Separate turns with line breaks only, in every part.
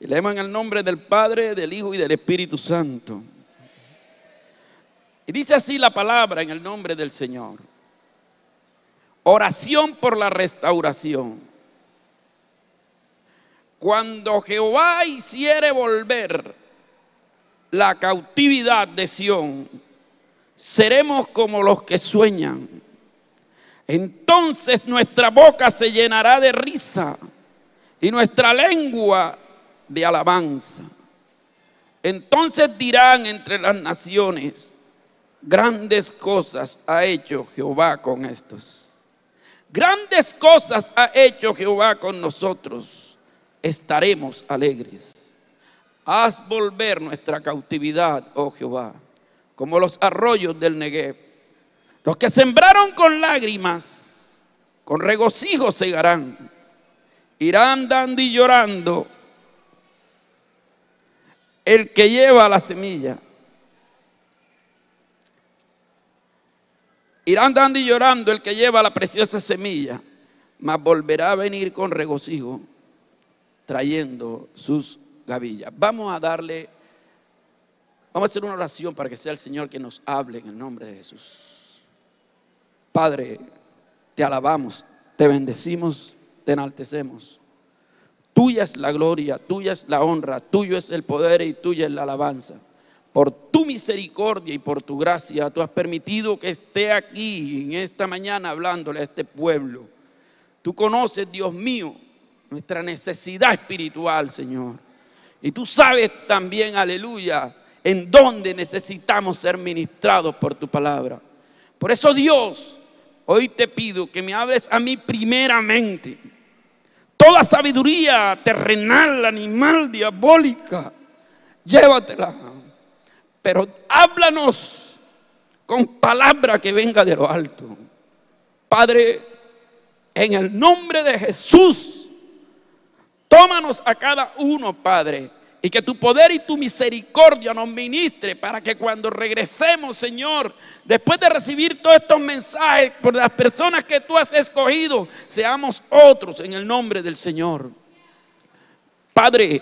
Y leemos en el nombre del Padre, del Hijo y del Espíritu Santo. Y dice así la palabra en el nombre del Señor. Oración por la restauración. Cuando Jehová hiciere volver la cautividad de Sión, seremos como los que sueñan. Entonces nuestra boca se llenará de risa y nuestra lengua de alabanza. Entonces dirán entre las naciones: grandes cosas ha hecho Jehová con estos. Grandes cosas ha hecho Jehová con nosotros. Estaremos alegres. Haz volver nuestra cautividad, oh Jehová, como los arroyos del Negev. Los que sembraron con lágrimas, con regocijo segarán. Irán dando y llorando el que lleva la semilla. Irán dando y llorando el que lleva la preciosa semilla, mas volverá a venir con regocijo, trayendo sus gavillas. Vamos a hacer una oración para que sea el Señor que nos hable en el nombre de Jesús. Padre, te alabamos, te bendecimos, te enaltecemos. Tuya es la gloria, tuya es la honra, tuyo es el poder y tuya es la alabanza. Por tu misericordia y por tu gracia, tú has permitido que esté aquí en esta mañana hablándole a este pueblo. Tú conoces, Dios mío, nuestra necesidad espiritual, Señor. Y tú sabes también, aleluya, en dónde necesitamos ser ministrados por tu palabra. Por eso, Dios, hoy te pido que me hables a mí primeramente. Toda sabiduría terrenal, animal, diabólica, llévatela. Pero háblanos con palabra que venga de lo alto. Padre, en el nombre de Jesús, tómanos a cada uno, Padre, y que tu poder y tu misericordia nos ministre para que cuando regresemos, Señor, después de recibir todos estos mensajes por las personas que tú has escogido, seamos otros en el nombre del Señor. Padre,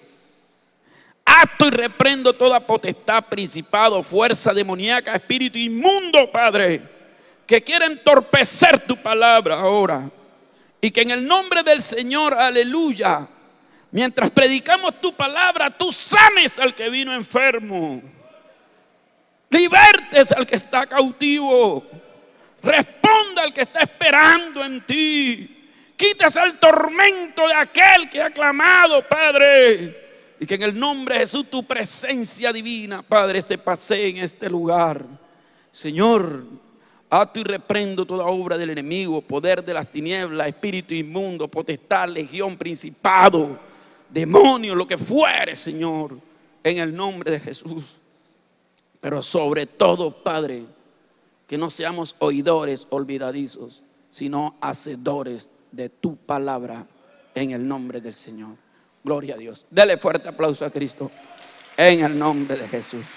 ato y reprendo toda potestad, principado, fuerza demoníaca, espíritu inmundo, Padre, que quiere entorpecer tu palabra ahora. Y que en el nombre del Señor, aleluya, mientras predicamos tu palabra, tú sanes al que vino enfermo, libertes al que está cautivo, responda al que está esperando en ti, quites el tormento de aquel que ha clamado, Padre. Y que en el nombre de Jesús tu presencia divina, Padre, se pasee en este lugar. Señor, ato y reprendo toda obra del enemigo, poder de las tinieblas, espíritu inmundo, potestad, legión, principado, demonio, lo que fuere, Señor, en el nombre de Jesús. Pero sobre todo, Padre, que no seamos oidores olvidadizos, sino hacedores de tu palabra en el nombre del Señor. Gloria a Dios. Dele fuerte aplauso a Cristo en el nombre de Jesús.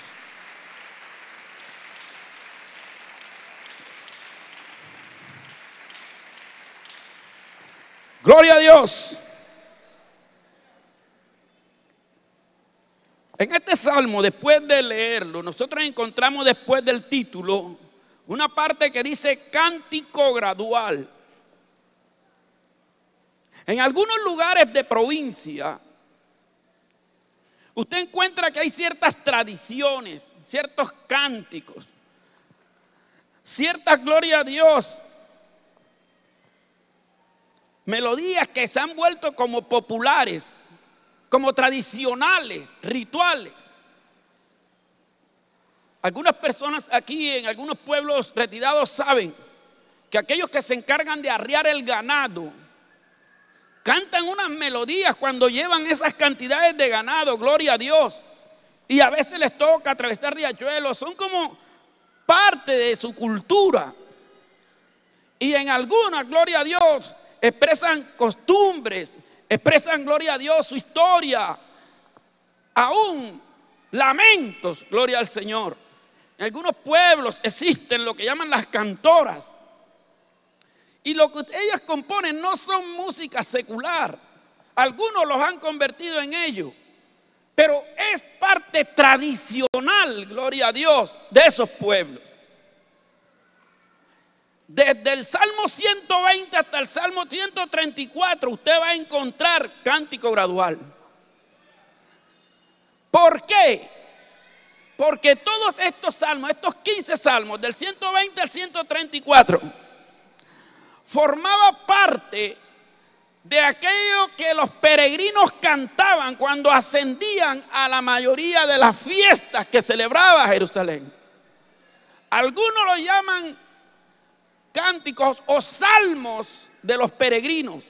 Gloria a Dios. En este salmo, después de leerlo, nosotros encontramos después del título una parte que dice cántico gradual. En algunos lugares de provincia, usted encuentra que hay ciertas tradiciones, ciertos cánticos, ciertas, gloria a Dios, melodías que se han vuelto como populares, como tradicionales, rituales. Algunas personas aquí en algunos pueblos retirados saben que aquellos que se encargan de arriar el ganado cantan unas melodías cuando llevan esas cantidades de ganado, gloria a Dios. Y a veces les toca atravesar riachuelos, son como parte de su cultura. Y en algunas, gloria a Dios, expresan costumbres, expresan, gloria a Dios, su historia, aún lamentos, gloria al Señor. En algunos pueblos existen lo que llaman las cantoras. Y lo que ellas componen no son música secular. Algunos los han convertido en ellos, pero es parte tradicional, gloria a Dios, de esos pueblos. Desde el Salmo 120 hasta el Salmo 134 usted va a encontrar cántico gradual. ¿Por qué? Porque todos estos salmos, estos 15 salmos, del 120 al 134, formaba parte de aquello que los peregrinos cantaban cuando ascendían a la mayoría de las fiestas que celebraba Jerusalén. Algunos lo llaman cánticos o salmos de los peregrinos.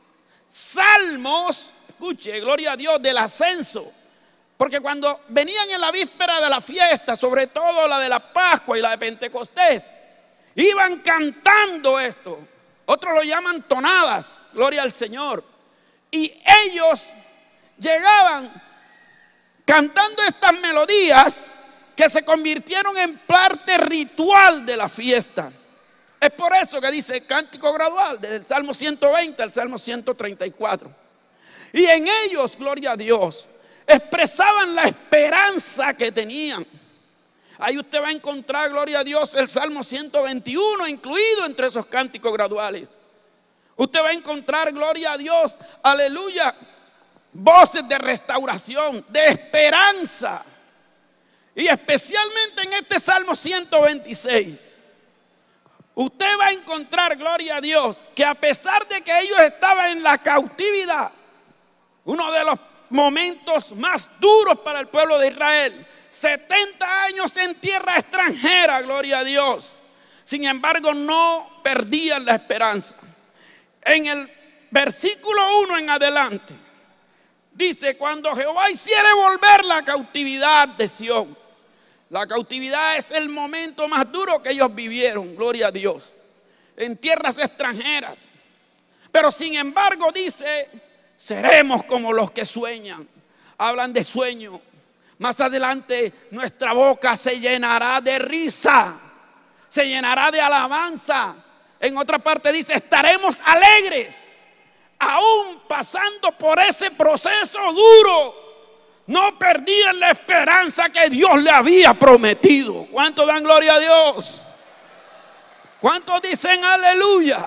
Salmos, escuche, gloria a Dios, del ascenso. Porque cuando venían en la víspera de la fiesta, sobre todo la de la Pascua y la de Pentecostés, iban cantando esto. Otros lo llaman tonadas, gloria al Señor. Y ellos llegaban cantando estas melodías que se convirtieron en parte ritual de la fiesta. Es por eso que dice cántico gradual, desde el Salmo 120 al Salmo 134. Y en ellos, gloria a Dios, expresaban la esperanza que tenían. Ahí usted va a encontrar, gloria a Dios, el Salmo 121 incluido entre esos cánticos graduales. Usted va a encontrar, gloria a Dios, aleluya, voces de restauración, de esperanza. Y especialmente en este Salmo 126. Usted va a encontrar, gloria a Dios, que a pesar de que ellos estaban en la cautividad, uno de los momentos más duros para el pueblo de Israel, 70 años en tierra extranjera, gloria a Dios. Sin embargo, no perdían la esperanza. En el versículo 1 en adelante, dice: cuando Jehová hiciere volver la cautividad de Sión. La cautividad es el momento más duro que ellos vivieron, gloria a Dios, en tierras extranjeras. Pero sin embargo dice: seremos como los que sueñan. Hablan de sueño. Más adelante nuestra boca se llenará de risa, se llenará de alabanza. En otra parte dice: estaremos alegres, aún pasando por ese proceso duro. No perdían la esperanza que Dios le había prometido. ¿Cuántos dan gloria a Dios? ¿Cuántos dicen aleluya?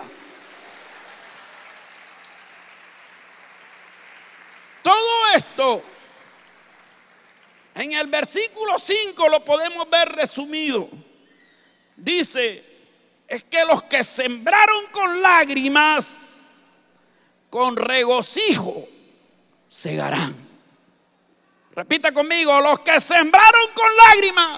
Todo esto en el versículo 5 lo podemos ver resumido. Dice: es que los que sembraron con lágrimas, con regocijo segarán. Repita conmigo: los que sembraron con lágrimas,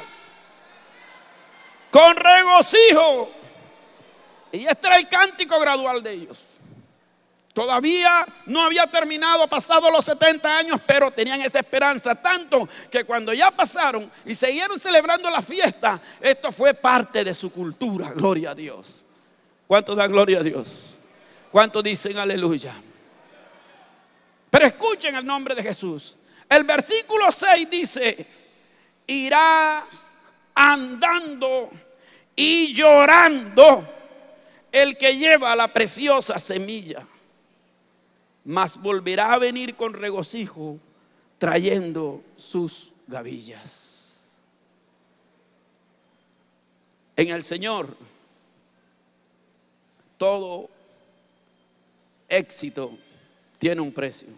con regocijo. Y este era el cántico gradual de ellos. Todavía no había terminado, pasado los 70 años, pero tenían esa esperanza tanto que cuando ya pasaron y siguieron celebrando la fiesta, esto fue parte de su cultura. Gloria a Dios. ¿Cuántos dan gloria a Dios? ¿Cuántos dicen aleluya? Pero escuchen el nombre de Jesús. El versículo 6 dice: irá andando y llorando el que lleva la preciosa semilla, mas volverá a venir con regocijo trayendo sus gavillas. En el Señor todo éxito tiene un precio.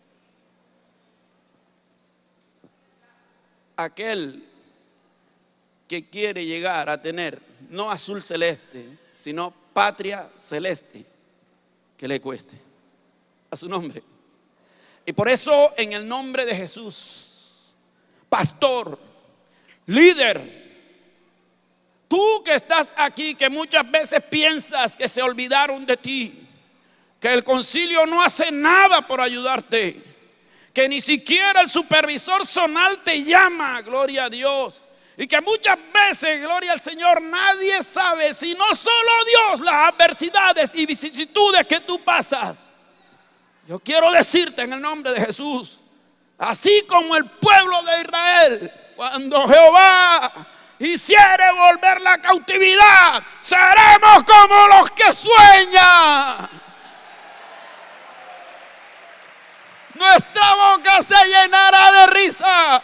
Aquel que quiere llegar a tener no azul celeste, sino patria celeste, que le cueste a su nombre. Y por eso, en el nombre de Jesús, pastor, líder, tú que estás aquí, que muchas veces piensas que se olvidaron de ti, que el concilio no hace nada por ayudarte, que ni siquiera el supervisor zonal te llama, gloria a Dios, y que muchas veces, gloria al Señor, nadie sabe, sino solo Dios, las adversidades y vicisitudes que tú pasas. Yo quiero decirte en el nombre de Jesús, así como el pueblo de Israel, cuando Jehová hiciere volver la cautividad, seremos como los que sueñan. nuestra boca se llenará de risa.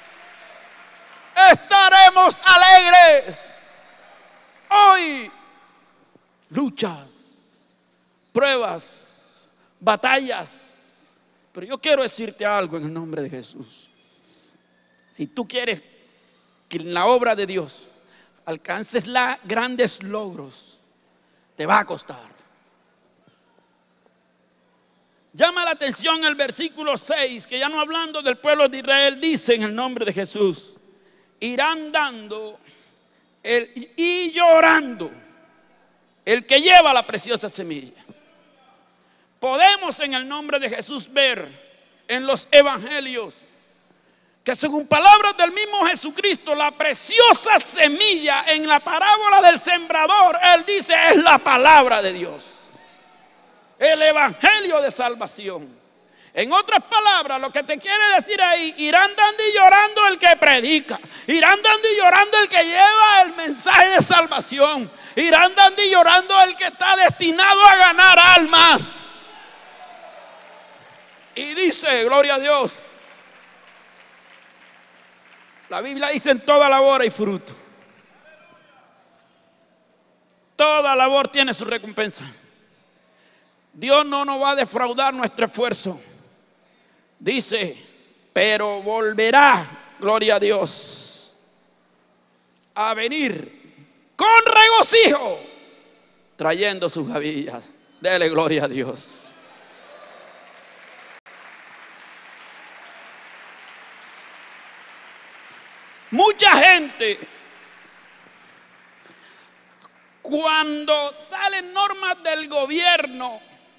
Estaremos alegres. Hoy, luchas, pruebas, batallas. Pero yo quiero decirte algo en el nombre de Jesús. Si tú quieres que en la obra de Dios alcances grandes logros, te va a costar. Llama la atención el versículo 6, que ya no hablando del pueblo de Israel, dice en el nombre de Jesús: irán dando y llorando el que lleva la preciosa semilla. Podemos en el nombre de Jesús ver en los evangelios que según palabras del mismo Jesucristo, la preciosa semilla en la parábola del sembrador, Él dice, es la palabra de Dios, el evangelio de salvación. En otras palabras, lo que te quiere decir ahí: irán dando y llorando el que predica, irán dando y llorando el que lleva el mensaje de salvación, irán dando y llorando el que está destinado a ganar almas. Y dice, gloria a Dios, la Biblia dice: en toda labor hay fruto. Toda labor tiene su recompensa. Dios no nos va a defraudar nuestro esfuerzo. Dice, pero volverá, gloria a Dios, a venir con regocijo, trayendo sus gavillas. Dele gloria a Dios. Mucha gente, cuando salen normas del gobierno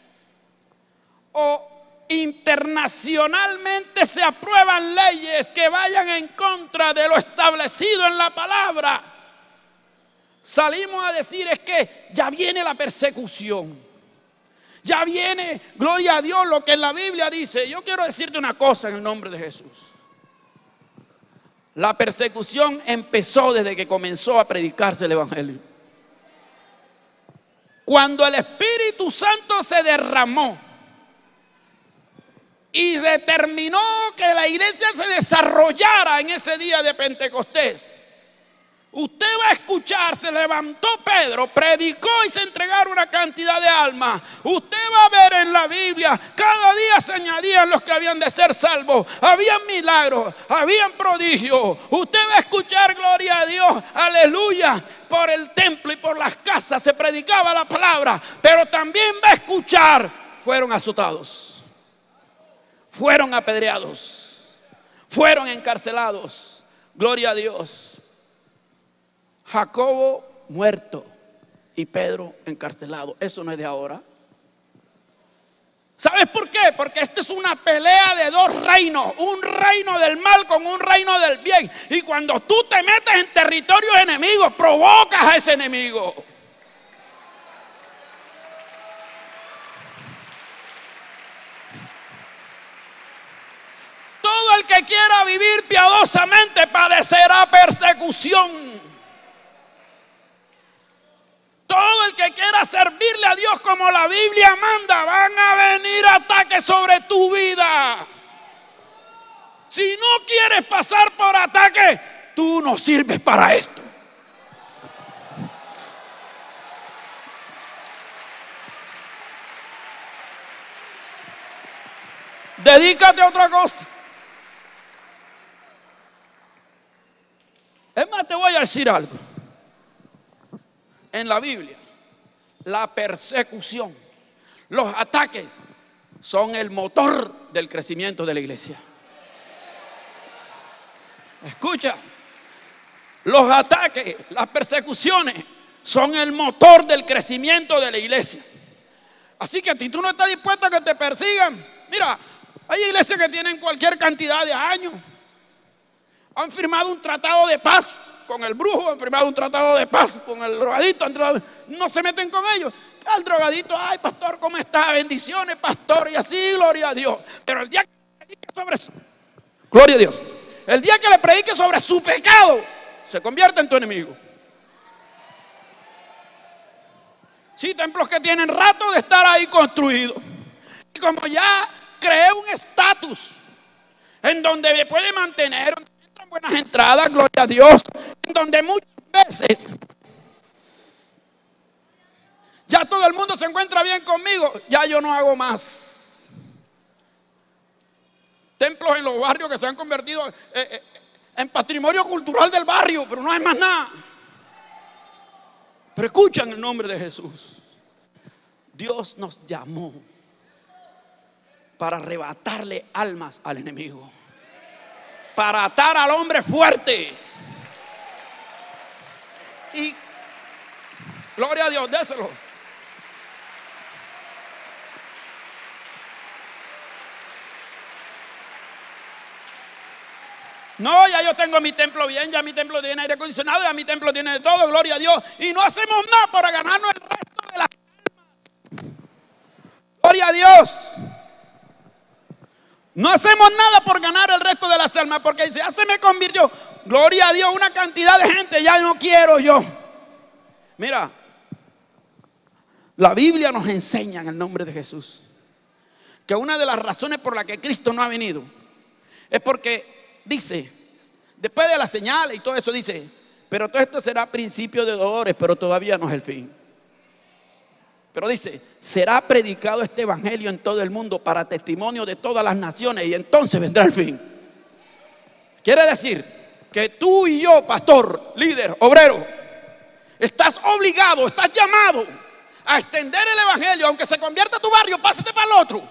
o internacionalmente se aprueban leyes que vayan en contra de lo establecido en la palabra, salimos a decir: es que ya viene la persecución, ya viene, gloria a Dios, lo que en la Biblia dice. Yo quiero decirte una cosa en el nombre de Jesús: la persecución empezó desde que comenzó a predicarse el evangelio. Cuando el Espíritu Santo se derramó y determinó que la iglesia se desarrollara en ese día de Pentecostés, usted va a escuchar, se levantó Pedro, predicó y se entregaron una cantidad de almas. Usted va a ver en la Biblia, cada día se añadían los que habían de ser salvos. Habían milagros, habían prodigios. Usted va a escuchar, gloria a Dios, aleluya, por el templo y por las casas se predicaba la palabra. Pero también va a escuchar, fueron azotados, fueron apedreados, fueron encarcelados. Gloria a Dios. Jacobo muerto y Pedro encarcelado. Eso no es de ahora. ¿Sabes por qué? Porque esta es una pelea de dos reinos: un reino del mal con un reino del bien. Y cuando tú te metes en territorios enemigos, provocas a ese enemigo. Todo el que quiera vivir piadosamente padecerá persecución. Todo el que quiera servirle a Dios como la Biblia manda, van a venir ataques sobre tu vida. Si no quieres pasar por ataque, tú no sirves para esto. Dedícate a otra cosa. Es más, te voy a decir algo. En la Biblia, la persecución, los ataques son el motor del crecimiento de la iglesia. Escucha, los ataques, las persecuciones son el motor del crecimiento de la iglesia. Así que si tú no estás dispuesto a que te persigan, mira, hay iglesias que tienen cualquier cantidad de años, han firmado un tratado de paz con el brujo, han firmado un tratado de paz con el drogadito, no se meten con ellos. Al drogadito: ay, pastor, ¿cómo está? Bendiciones, pastor, y así, gloria a Dios. Pero el día que le predique sobre eso, gloria a Dios, el día que le predique sobre su pecado, se convierte en tu enemigo. Sí, templos que tienen rato de estar ahí construidos, y como ya creé un estatus en donde me puede mantener, donde entran buenas entradas, gloria a Dios, en donde muchas veces ya todo el mundo se encuentra bien conmigo, ya yo no hago más. Templos en los barrios que se han convertido en patrimonio cultural del barrio, pero no hay más nada. Pero escuchan el nombre de Jesús. Dios nos llamó para arrebatarle almas al enemigo, para atar al hombre fuerte. Y gloria a Dios, déselo. No, ya yo tengo mi templo bien, ya mi templo tiene aire acondicionado, ya mi templo tiene de todo, gloria a Dios. Y no hacemos nada para ganarnos el resto de las almas. Gloria a Dios. No hacemos nada por ganar el resto de las almas, porque ya se me convirtió, gloria a Dios, una cantidad de gente, ya no quiero yo. Mira, la Biblia nos enseña en el nombre de Jesús que una de las razones por las que Cristo no ha venido es porque dice, después de las señales y todo eso dice, pero todo esto será principio de dolores, pero todavía no es el fin. Pero dice, será predicado este evangelio en todo el mundo para testimonio de todas las naciones y entonces vendrá el fin. Quiere decir que tú y yo, pastor, líder, obrero, estás obligado, estás llamado a extender el evangelio, aunque se convierta tu barrio, pásate para el otro.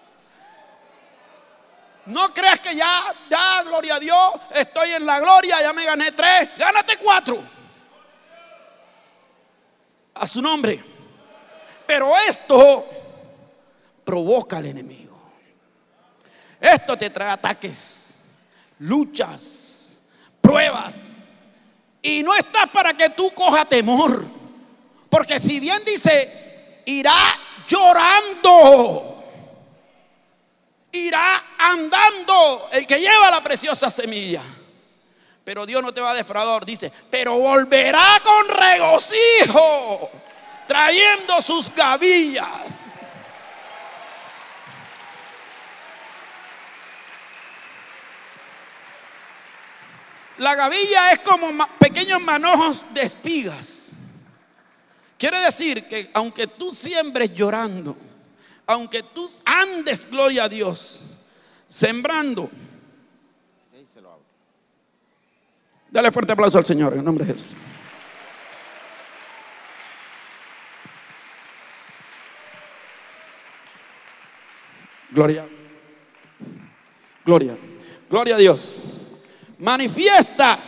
No creas que ya, gloria a Dios, estoy en la gloria, ya me gané 3, gánate 4. A su nombre. Pero esto provoca al enemigo. Esto te trae ataques, luchas, pruebas. Y no está para que tú cojas temor. Porque si bien dice, irá llorando, irá andando el que lleva la preciosa semilla. Pero Dios no te va a defraudar, dice, pero volverá con regocijo, trayendo sus gavillas. La gavilla es como pequeños manojos de espigas. Quiere decir que aunque tú siembres llorando, aunque tú andes, gloria a Dios, sembrando. Dale fuerte aplauso al Señor en el nombre de Jesús. Gloria, gloria, gloria a Dios. Manifiesta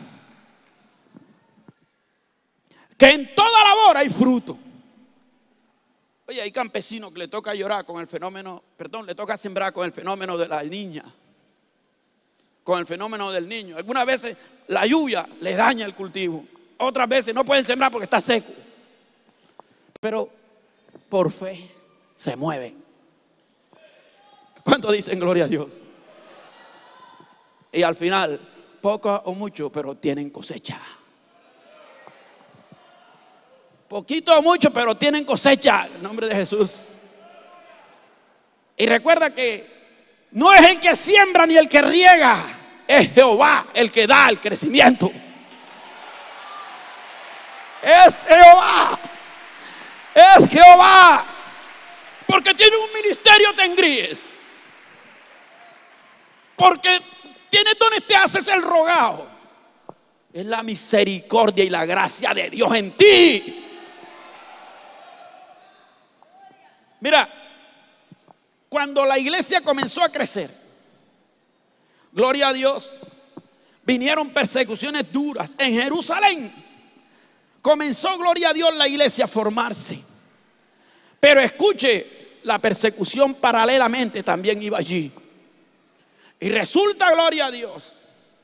que en toda labor hay fruto. Oye, hay campesinos que le toca llorar con el fenómeno, le toca sembrar con el fenómeno de la niña, con el fenómeno del niño. Algunas veces la lluvia le daña el cultivo, otras veces no pueden sembrar porque está seco. Pero por fe se mueven. ¿Cuántos dicen gloria a Dios? Y al final, poco o mucho, pero tienen cosecha. Poquito o mucho, pero tienen cosecha. En nombre de Jesús. Y recuerda que no es el que siembra ni el que riega, es Jehová el que da el crecimiento. Es Jehová. Es Jehová. Porque tiene un ministerio, te engríes. Porque tienes donde te haces el rogado. Es la misericordia y la gracia de Dios en ti. Mira, cuando la iglesia comenzó a crecer, gloria a Dios, vinieron persecuciones duras. En Jerusalén comenzó, gloria a Dios, la iglesia a formarse. Pero escuche, la persecución paralelamente también iba allí. Y resulta, gloria a Dios,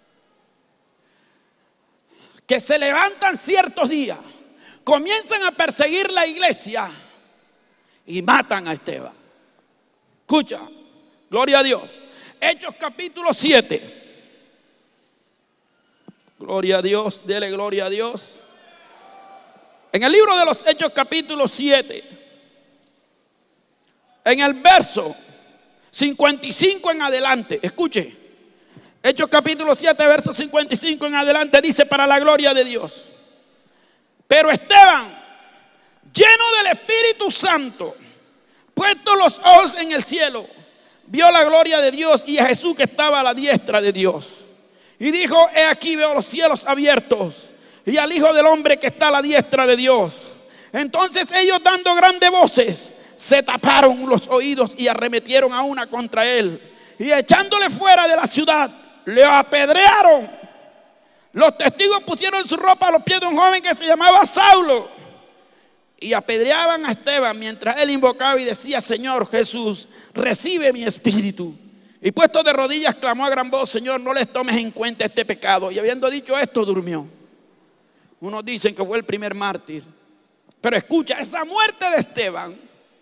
que se levantan ciertos días, comienzan a perseguir la iglesia y matan a Esteban. Escucha, gloria a Dios. Hechos capítulo 7. Gloria a Dios, dele gloria a Dios. En el libro de los Hechos capítulo 7, en el verso 55 en adelante, escuche. Hechos capítulo 7, verso 55 en adelante dice: para la gloria de Dios. Pero Esteban, lleno del Espíritu Santo, puestos los ojos en el cielo, vio la gloria de Dios y a Jesús que estaba a la diestra de Dios. Y dijo: he aquí veo los cielos abiertos y al Hijo del Hombre que está a la diestra de Dios. Entonces ellos, dando grandes voces, se taparon los oídos y arremetieron a una contra él. Y echándole fuera de la ciudad, le apedrearon. Los testigos pusieron su ropa a los pies de un joven que se llamaba Saulo. Y apedreaban a Esteban mientras él invocaba y decía: Señor Jesús, recibe mi espíritu. Y puesto de rodillas clamó a gran voz: Señor, no les tomes en cuenta este pecado. Y habiendo dicho esto, durmió. Unos dicen que fue el primer mártir. Pero escucha, esa muerte de Esteban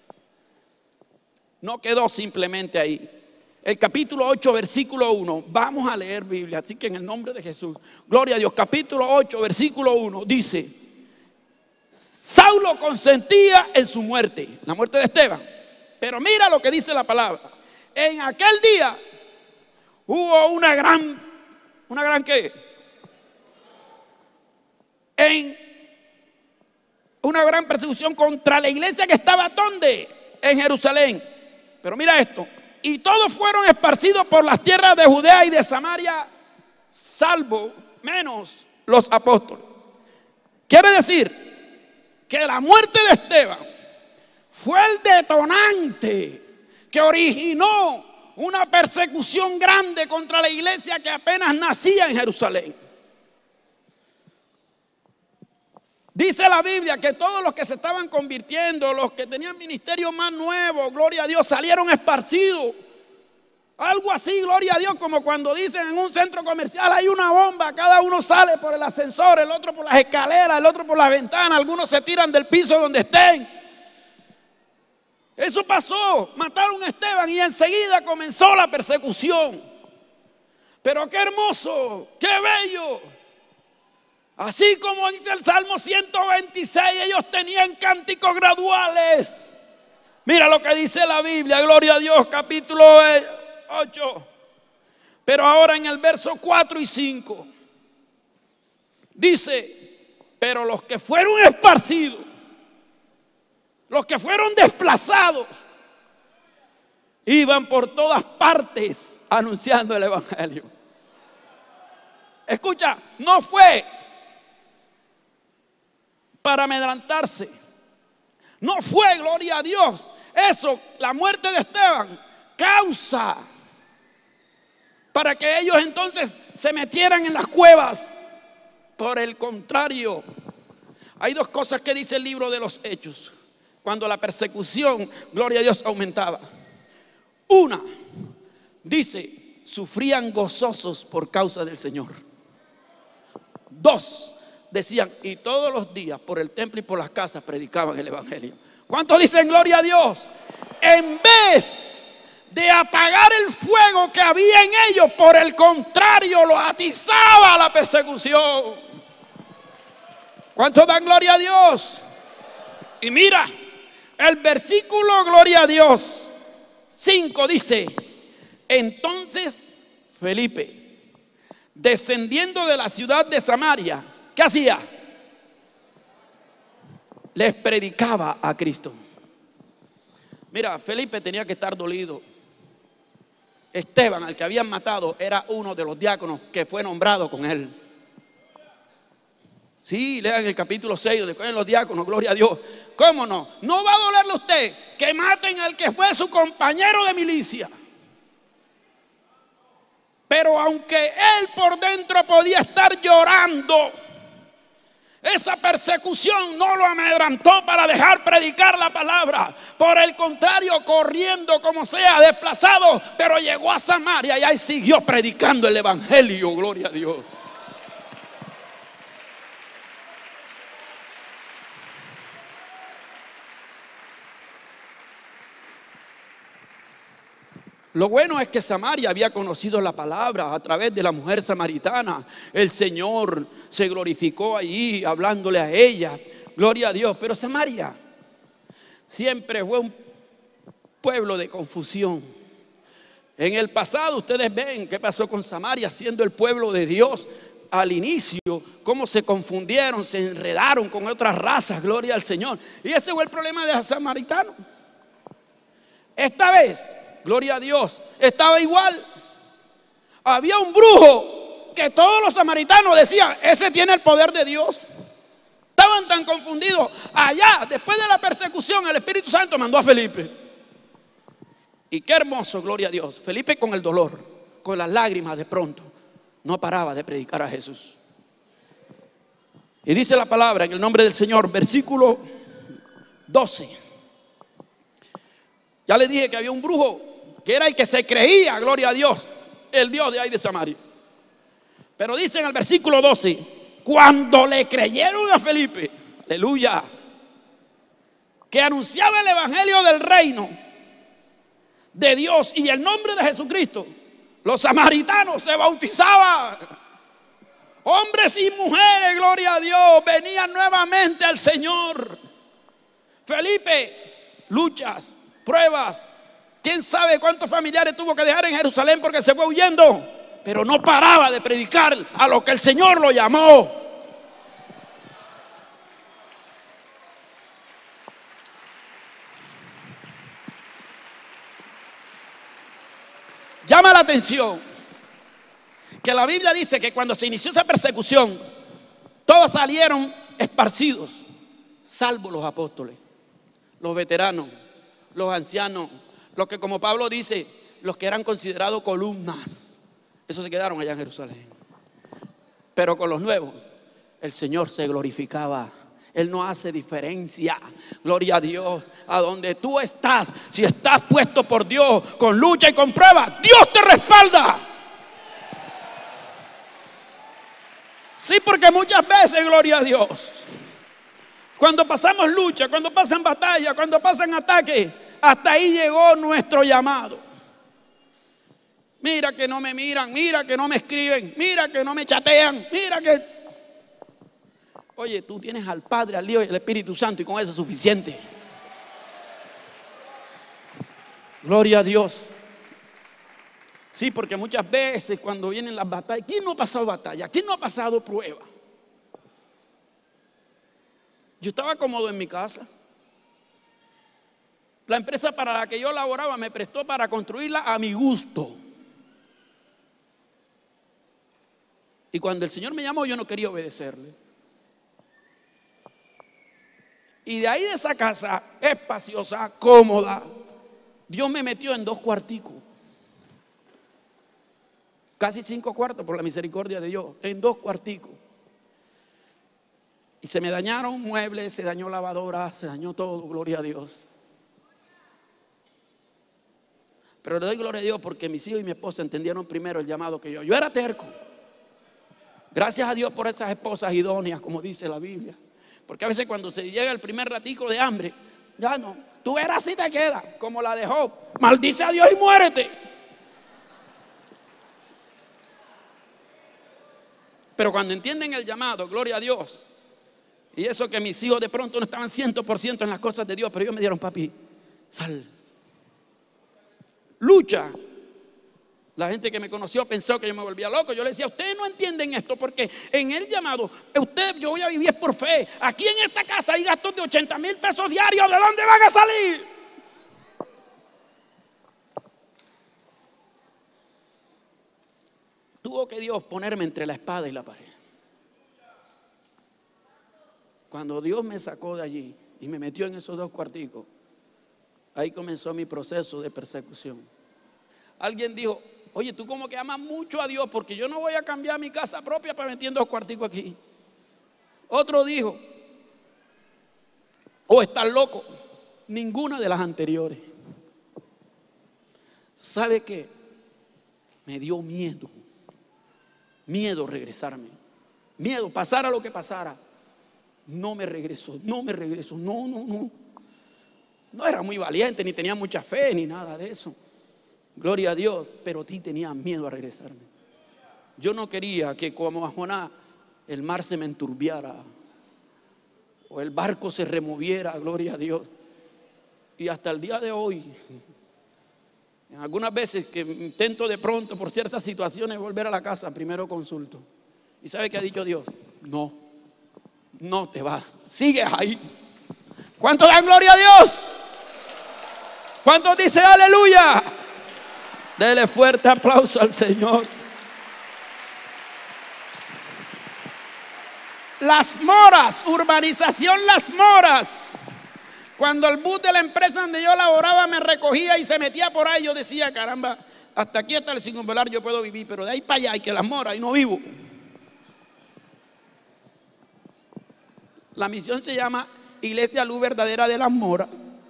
no quedó simplemente ahí. El capítulo 8, versículo 1. Vamos a leer Biblia, así que en el nombre de Jesús. Gloria a Dios. Capítulo 8, versículo 1 dice: Saulo consentía en su muerte, la muerte de Esteban. Pero mira lo que dice la palabra. En aquel día hubo una gran ¿qué? Una gran persecución contra la iglesia que estaba ¿dónde? En Jerusalén. Pero mira esto: y todos fueron esparcidos por las tierras de Judea y de Samaria, salvo menos los apóstoles. Quiere decir que la muerte de Esteban fue el detonante que originó una persecución grande contra la iglesia que apenas nacía en Jerusalén. Dice la Biblia que todos los que se estaban convirtiendo, los que tenían ministerio más nuevo, gloria a Dios, salieron esparcidos. Algo así, gloria a Dios, como cuando dicen en un centro comercial hay una bomba, cada uno sale por el ascensor, el otro por las escaleras, el otro por la ventana, algunos se tiran del piso donde estén. Eso pasó, mataron a Esteban y enseguida comenzó la persecución. Pero qué hermoso, qué bello. Así como dice el Salmo 126, ellos tenían cánticos graduales. Mira lo que dice la Biblia, gloria a Dios, capítulo 8. Pero ahora en el verso 4 y 5 dice: pero los que fueron esparcidos, los que fueron desplazados, iban por todas partes anunciando el evangelio. Escucha, no fue para amedrantarse, no fue, gloria a Dios, eso, la muerte de Esteban, causa para que ellos entonces se metieran en las cuevas. Por el contrario, hay dos cosas que dice el libro de los Hechos cuando la persecución, gloria a Dios, aumentaba. Una, dice: sufrían gozosos por causa del Señor. Dos, decían: y todos los días por el templo y por las casas predicaban el evangelio. ¿Cuántos dicen gloria a Dios? En vez de apagar el fuego que había en ellos, por el contrario, lo atizaba la persecución. ¿Cuántos dan gloria a Dios? Y mira, el versículo, gloria a Dios, 5 dice: entonces Felipe, descendiendo de la ciudad de Samaria, ¿qué hacía? Les predicaba a Cristo. Mira, Felipe tenía que estar dolido. Esteban, al que habían matado, era uno de los diáconos que fue nombrado con él. Sí, lean el capítulo 6 donde cogen los diáconos, gloria a Dios. ¿Cómo no? No va a dolerle a usted que maten al que fue su compañero de milicia. Pero aunque él por dentro podía estar llorando, esa persecución no lo amedrantó para dejar predicar la palabra. Por el contrario, corriendo como sea, desplazado, pero llegó a Samaria y ahí siguió predicando el evangelio, gloria a Dios. Lo bueno es que Samaria había conocido la palabra a través de la mujer samaritana. El Señor se glorificó allí hablándole a ella. Gloria a Dios. Pero Samaria siempre fue un pueblo de confusión. En el pasado ustedes ven qué pasó con Samaria, siendo el pueblo de Dios al inicio, cómo se confundieron, se enredaron con otras razas, gloria al Señor. Y ese fue el problema de los samaritanos. Esta vez, gloria a Dios, estaba igual. Había un brujo que todos los samaritanos decían, ese tiene el poder de Dios. Estaban tan confundidos. Allá, después de la persecución, el Espíritu Santo mandó a Felipe. Y qué hermoso, gloria a Dios. Felipe, con el dolor, con las lágrimas, de pronto no paraba de predicar a Jesús. Y dice la palabra en el nombre del Señor, versículo 12. Ya le dije que había un brujo que era el que se creía, gloria a Dios, el Dios de ahí de Samaria. Pero dice en el versículo 12, cuando le creyeron a Felipe, aleluya, que anunciaba el evangelio del reino de Dios y el nombre de Jesucristo, los samaritanos se bautizaban. Hombres y mujeres, gloria a Dios, venían nuevamente al Señor. Felipe, luchas, pruebas. ¿Quién sabe cuántos familiares tuvo que dejar en Jerusalén porque se fue huyendo? Pero no paraba de predicar a lo que el Señor lo llamó. Llama la atención que la Biblia dice que cuando se inició esa persecución, todos salieron esparcidos, salvo los apóstoles, los veteranos, los ancianos, los que, como Pablo dice, los que eran considerados columnas. Esos se quedaron allá en Jerusalén. Pero con los nuevos, el Señor se glorificaba. Él no hace diferencia, gloria a Dios, a donde tú estás. Si estás puesto por Dios, con lucha y con prueba, Dios te respalda. Sí, porque muchas veces, gloria a Dios, cuando pasamos lucha, cuando pasan batallas, cuando pasan ataques, hasta ahí llegó nuestro llamado. Mira que no me miran, mira que no me escriben, mira que no me chatean, mira que... Oye, tú tienes al Padre, al Hijo y al Espíritu Santo, y con eso es suficiente. Gloria a Dios. Sí, porque muchas veces cuando vienen las batallas, ¿quién no ha pasado batalla? ¿Quién no ha pasado prueba? Yo estaba cómodo en mi casa. La empresa para la que yo laboraba me prestó para construirla a mi gusto. Y cuando el Señor me llamó, yo no quería obedecerle. Y de ahí, de esa casa espaciosa, cómoda, Dios me metió en 2 cuarticos. Casi 5 cuartos por la misericordia de Dios, en 2 cuarticos. Y se me dañaron muebles, se dañó lavadora, se dañó todo, gloria a Dios. Pero le doy gloria a Dios porque mis hijos y mi esposa entendieron primero el llamado que yo. Yo era terco. Gracias a Dios por esas esposas idóneas, como dice la Biblia. Porque a veces cuando se llega el primer ratico de hambre, ya no, tú verás si te queda, como la de Job. Maldice a Dios y muérete. Pero cuando entienden el llamado, gloria a Dios. Y eso que mis hijos de pronto no estaban 100% en las cosas de Dios, pero ellos me dieron, papi, sal. Lucha. La gente que me conoció pensó que yo me volvía loco. Yo le decía, ustedes no entienden esto porque en el llamado, yo voy a vivir por fe. Aquí en esta casa hay gastos de 80,000 pesos diarios. ¿De dónde van a salir? Tuvo que Dios ponerme entre la espada y la pared. Cuando Dios me sacó de allí y me metió en esos 2 cuarticos, ahí comenzó mi proceso de persecución. Alguien dijo, oye, tú como que amas mucho a Dios porque yo no voy a cambiar mi casa propia para meter en 2 cuarticos aquí. Otro dijo, estás loco. Ninguna de las anteriores. ¿Sabe qué? Me dio miedo. Miedo regresarme. Miedo, pasara lo que pasara. No me regreso. No era muy valiente, ni tenía mucha fe, ni nada de eso. Gloria a Dios, pero sí tenía miedo a regresarme. Yo no quería que como a Jonás el mar se me enturbiara o el barco se removiera, gloria a Dios. Y hasta el día de hoy, Algunas veces que intento de pronto por ciertas situaciones volver a la casa, primero consulto. ¿Y sabe qué ha dicho Dios? No, no te vas, sigues ahí. ¿Cuántos dan gloria a Dios? ¿Cuántos dicen aleluya? Dele fuerte aplauso al Señor. Las Moras, urbanización Las Moras. Cuando el bus de la empresa donde yo laboraba me recogía y se metía por ahí, yo decía, caramba, hasta aquí, hasta el Circunvalar yo puedo vivir, pero de ahí para allá hay que Las Moras y no vivo. La misión se llama Iglesia Luz Verdadera de Las Moras.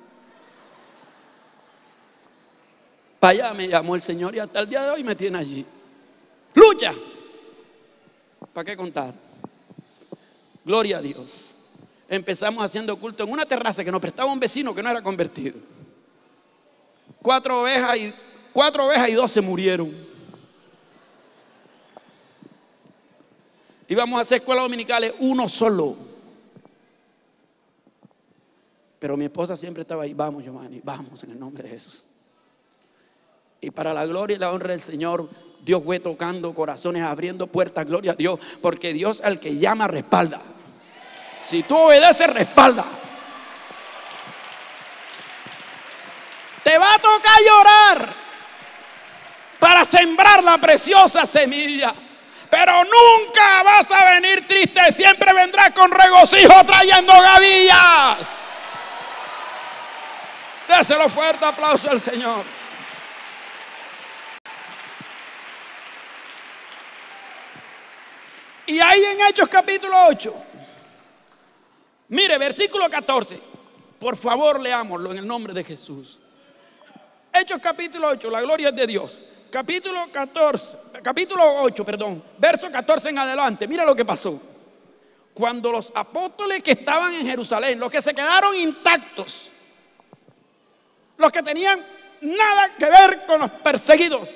Para allá me llamó el Señor y hasta el día de hoy me tiene allí. ¡Lucha! ¿Para qué contar? Gloria a Dios. Empezamos haciendo culto en una terraza que nos prestaba un vecino que no era convertido. 4 ovejas y 2 se murieron. Íbamos a hacer escuelas dominicales, uno solo. Pero mi esposa siempre estaba ahí. Vamos, Giovanni, vamos en el nombre de Jesús. Y para la gloria y la honra del Señor, Dios fue tocando corazones, abriendo puertas. Gloria a Dios, porque Dios al que llama respalda. Si tú obedeces, respalda. Te va a tocar llorar para sembrar la preciosa semilla, pero nunca vas a venir triste. Siempre vendrás con regocijo trayendo gavillas. Déselo fuerte aplauso al Señor. Y ahí en Hechos capítulo 8, mire, versículo 14. Por favor, leámoslo en el nombre de Jesús. Hechos capítulo 8, la gloria es de Dios. Capítulo 8, verso 14 en adelante. Mira lo que pasó. Cuando los apóstoles que estaban en Jerusalén, los que se quedaron intactos, los que tenían nada que ver con los perseguidos,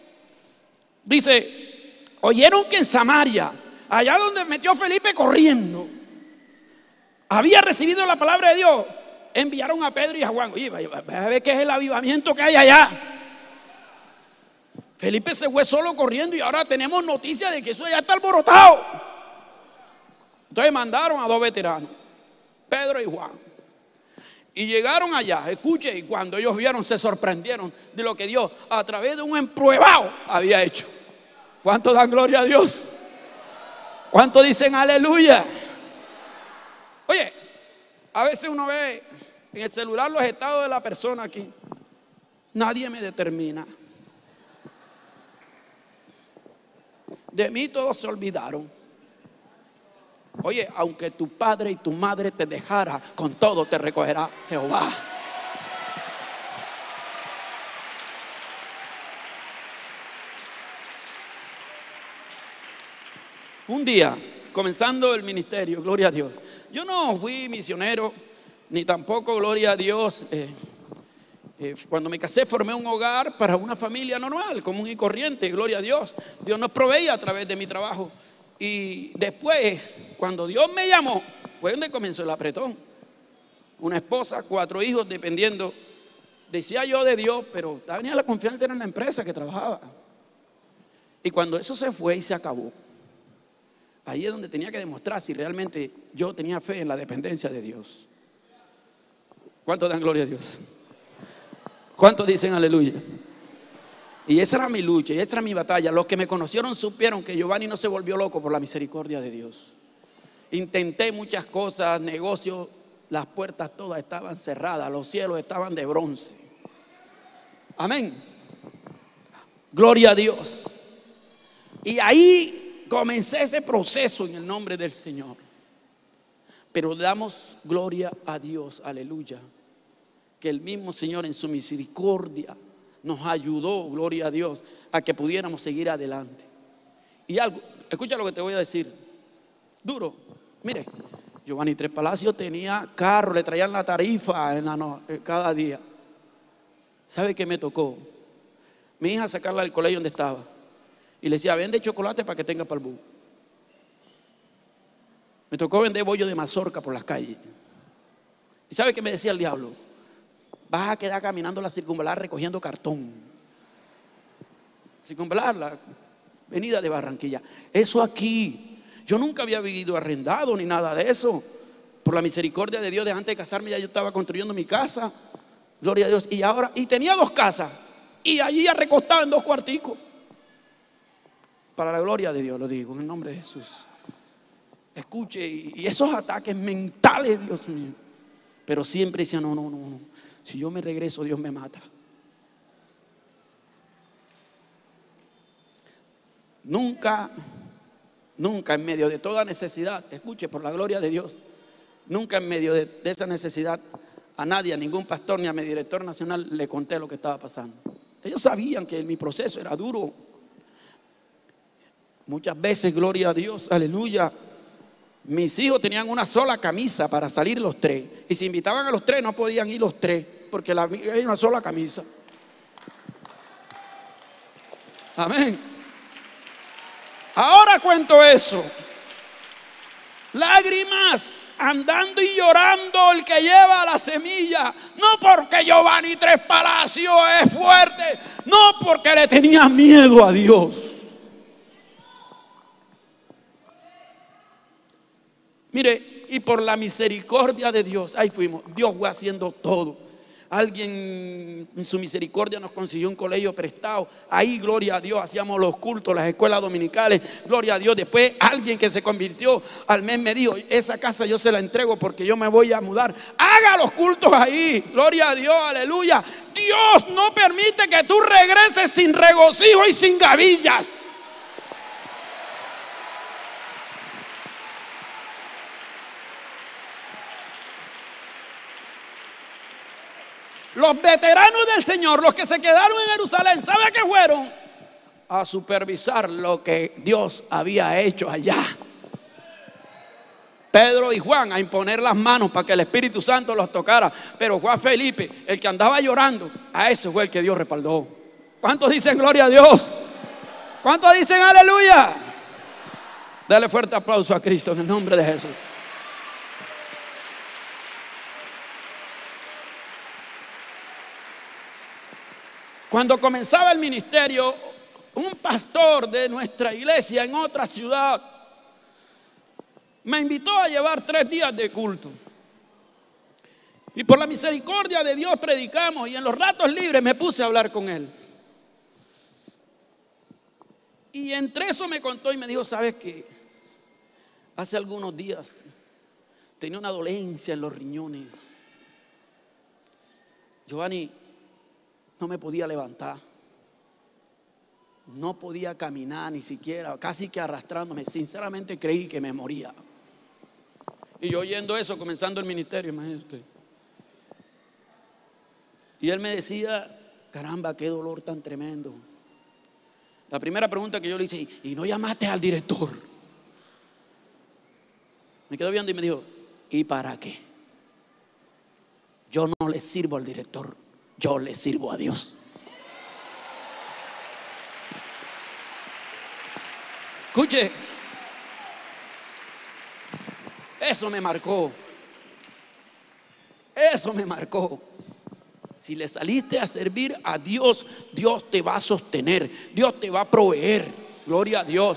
dice, oyeron que en Samaria, allá donde metió Felipe corriendo, había recibido la palabra de Dios, enviaron a Pedro y a Juan. Oye, a ver qué es el avivamiento que hay allá. Felipe se fue solo corriendo y ahora tenemos noticias de que eso ya está alborotado. Entonces mandaron a 2 veteranos, Pedro y Juan. Y llegaron allá, escuche, y cuando ellos vieron se sorprendieron de lo que Dios a través de un empruebado había hecho. ¿Cuántos dan gloria a Dios? ¿Cuántos dicen aleluya? Oye, a veces uno ve en el celular los estados de la persona aquí. Nadie me determina. De mí todos se olvidaron. Oye, aunque tu padre y tu madre te dejara, con todo te recogerá Jehová. Un día, comenzando el ministerio, gloria a Dios, yo no fui misionero, ni tampoco, gloria a Dios, cuando me casé formé un hogar para una familia normal, común y corriente, gloria a Dios. Dios nos proveía a través de mi trabajo. Y después, cuando Dios me llamó, fue donde comenzó el apretón. Una esposa, 4 hijos, dependiendo. Decía yo de Dios, pero tenía la confianza en la empresa que trabajaba. Y cuando eso se fue y se acabó, ahí es donde tenía que demostrar si realmente yo tenía fe en la dependencia de Dios. ¿Cuántos dan gloria a Dios? ¿Cuántos dicen aleluya? Y esa era mi lucha, y esa era mi batalla. Los que me conocieron supieron que Giovanni no se volvió loco por la misericordia de Dios. Intenté muchas cosas, negocios, las puertas todas estaban cerradas, los cielos estaban de bronce. Amén. Gloria a Dios. Y ahí comencé ese proceso en el nombre del Señor. Pero damos gloria a Dios, aleluya, que el mismo Señor en su misericordia nos ayudó, gloria a Dios, a que pudiéramos seguir adelante. Y algo, escucha lo que te voy a decir, duro. Mire, Giovanni Tres Palacios tenía carro, le traían la tarifa cada día. ¿Sabe qué me tocó? Mi hija sacarla del colegio donde estaba y le decía, vende chocolate para que tenga para el bus. Me tocó vender bollo de mazorca por las calles. ¿Y sabe qué me decía el diablo? Vas a quedar caminando la circunvalar recogiendo cartón. Circunvalar la avenida de Barranquilla. Eso aquí, yo nunca había vivido arrendado ni nada de eso. Por la misericordia de Dios, de antes de casarme ya yo estaba construyendo mi casa. Gloria a Dios. Y tenía 2 casas. Y allí recostado en 2 cuarticos. Para la gloria de Dios lo digo, en el nombre de Jesús. Escuche, y esos ataques mentales, Dios mío. Pero siempre decía, no. Si yo me regreso, Dios me mata. Nunca en medio de toda necesidad, escuche, por la gloria de Dios, nunca en medio de esa necesidad a nadie, a ningún pastor ni a mi director nacional le conté lo que estaba pasando. Ellos sabían que mi proceso era duro. Muchas veces, gloria a Dios, aleluya, mis hijos tenían una sola camisa para salir los 3. Y si invitaban a los 3 no podían ir los 3 porque hay una sola camisa. Amén. Ahora cuento eso. Lágrimas, andando y llorando el que lleva la semilla. No porque Giovanni Tres Palacios es fuerte, no porque le tenía miedo a Dios. Mire, y por la misericordia de Dios, ahí fuimos. Dios fue haciendo todo. Alguien en su misericordia nos consiguió un colegio prestado. Ahí, gloria a Dios, hacíamos los cultos, las escuelas dominicales. Gloria a Dios. Después alguien que se convirtió al mes me dijo, esa casa yo se la entrego porque yo me voy a mudar. Haga los cultos ahí. Gloria a Dios, aleluya. Dios no permite que tú regreses sin regocijo y sin gavillas. Los veteranos del Señor, los que se quedaron en Jerusalén, ¿sabe qué fueron? A supervisar lo que Dios había hecho allá. Pedro y Juan a imponer las manos para que el Espíritu Santo los tocara. Pero Juan Felipe, el que andaba llorando, a ese fue el que Dios respaldó. ¿Cuántos dicen gloria a Dios? ¿Cuántos dicen aleluya? Dale fuerte aplauso a Cristo en el nombre de Jesús. Cuando comenzaba el ministerio, un pastor de nuestra iglesia en otra ciudad me invitó a llevar 3 días de culto. Y por la misericordia de Dios predicamos, y en los ratos libres me puse a hablar con él. Y entre eso me contó y me dijo, ¿sabes qué? Hace algunos días tenía una dolencia en los riñones. Giovanni, no me podía levantar, no podía caminar ni siquiera, casi que arrastrándome. Sinceramente creí que me moría. Y yo oyendo eso, comenzando el ministerio, imagínese usted. Y él me decía, caramba, qué dolor tan tremendo. La primera pregunta que yo le hice, ¿y no llamaste al director? Me quedó viendo y me dijo, ¿y para qué? Yo no le sirvo al director, yo le sirvo a Dios. Escuche, eso me marcó. Eso me marcó. Si le saliste a servir a Dios, Dios te va a sostener, Dios te va a proveer. Gloria a Dios.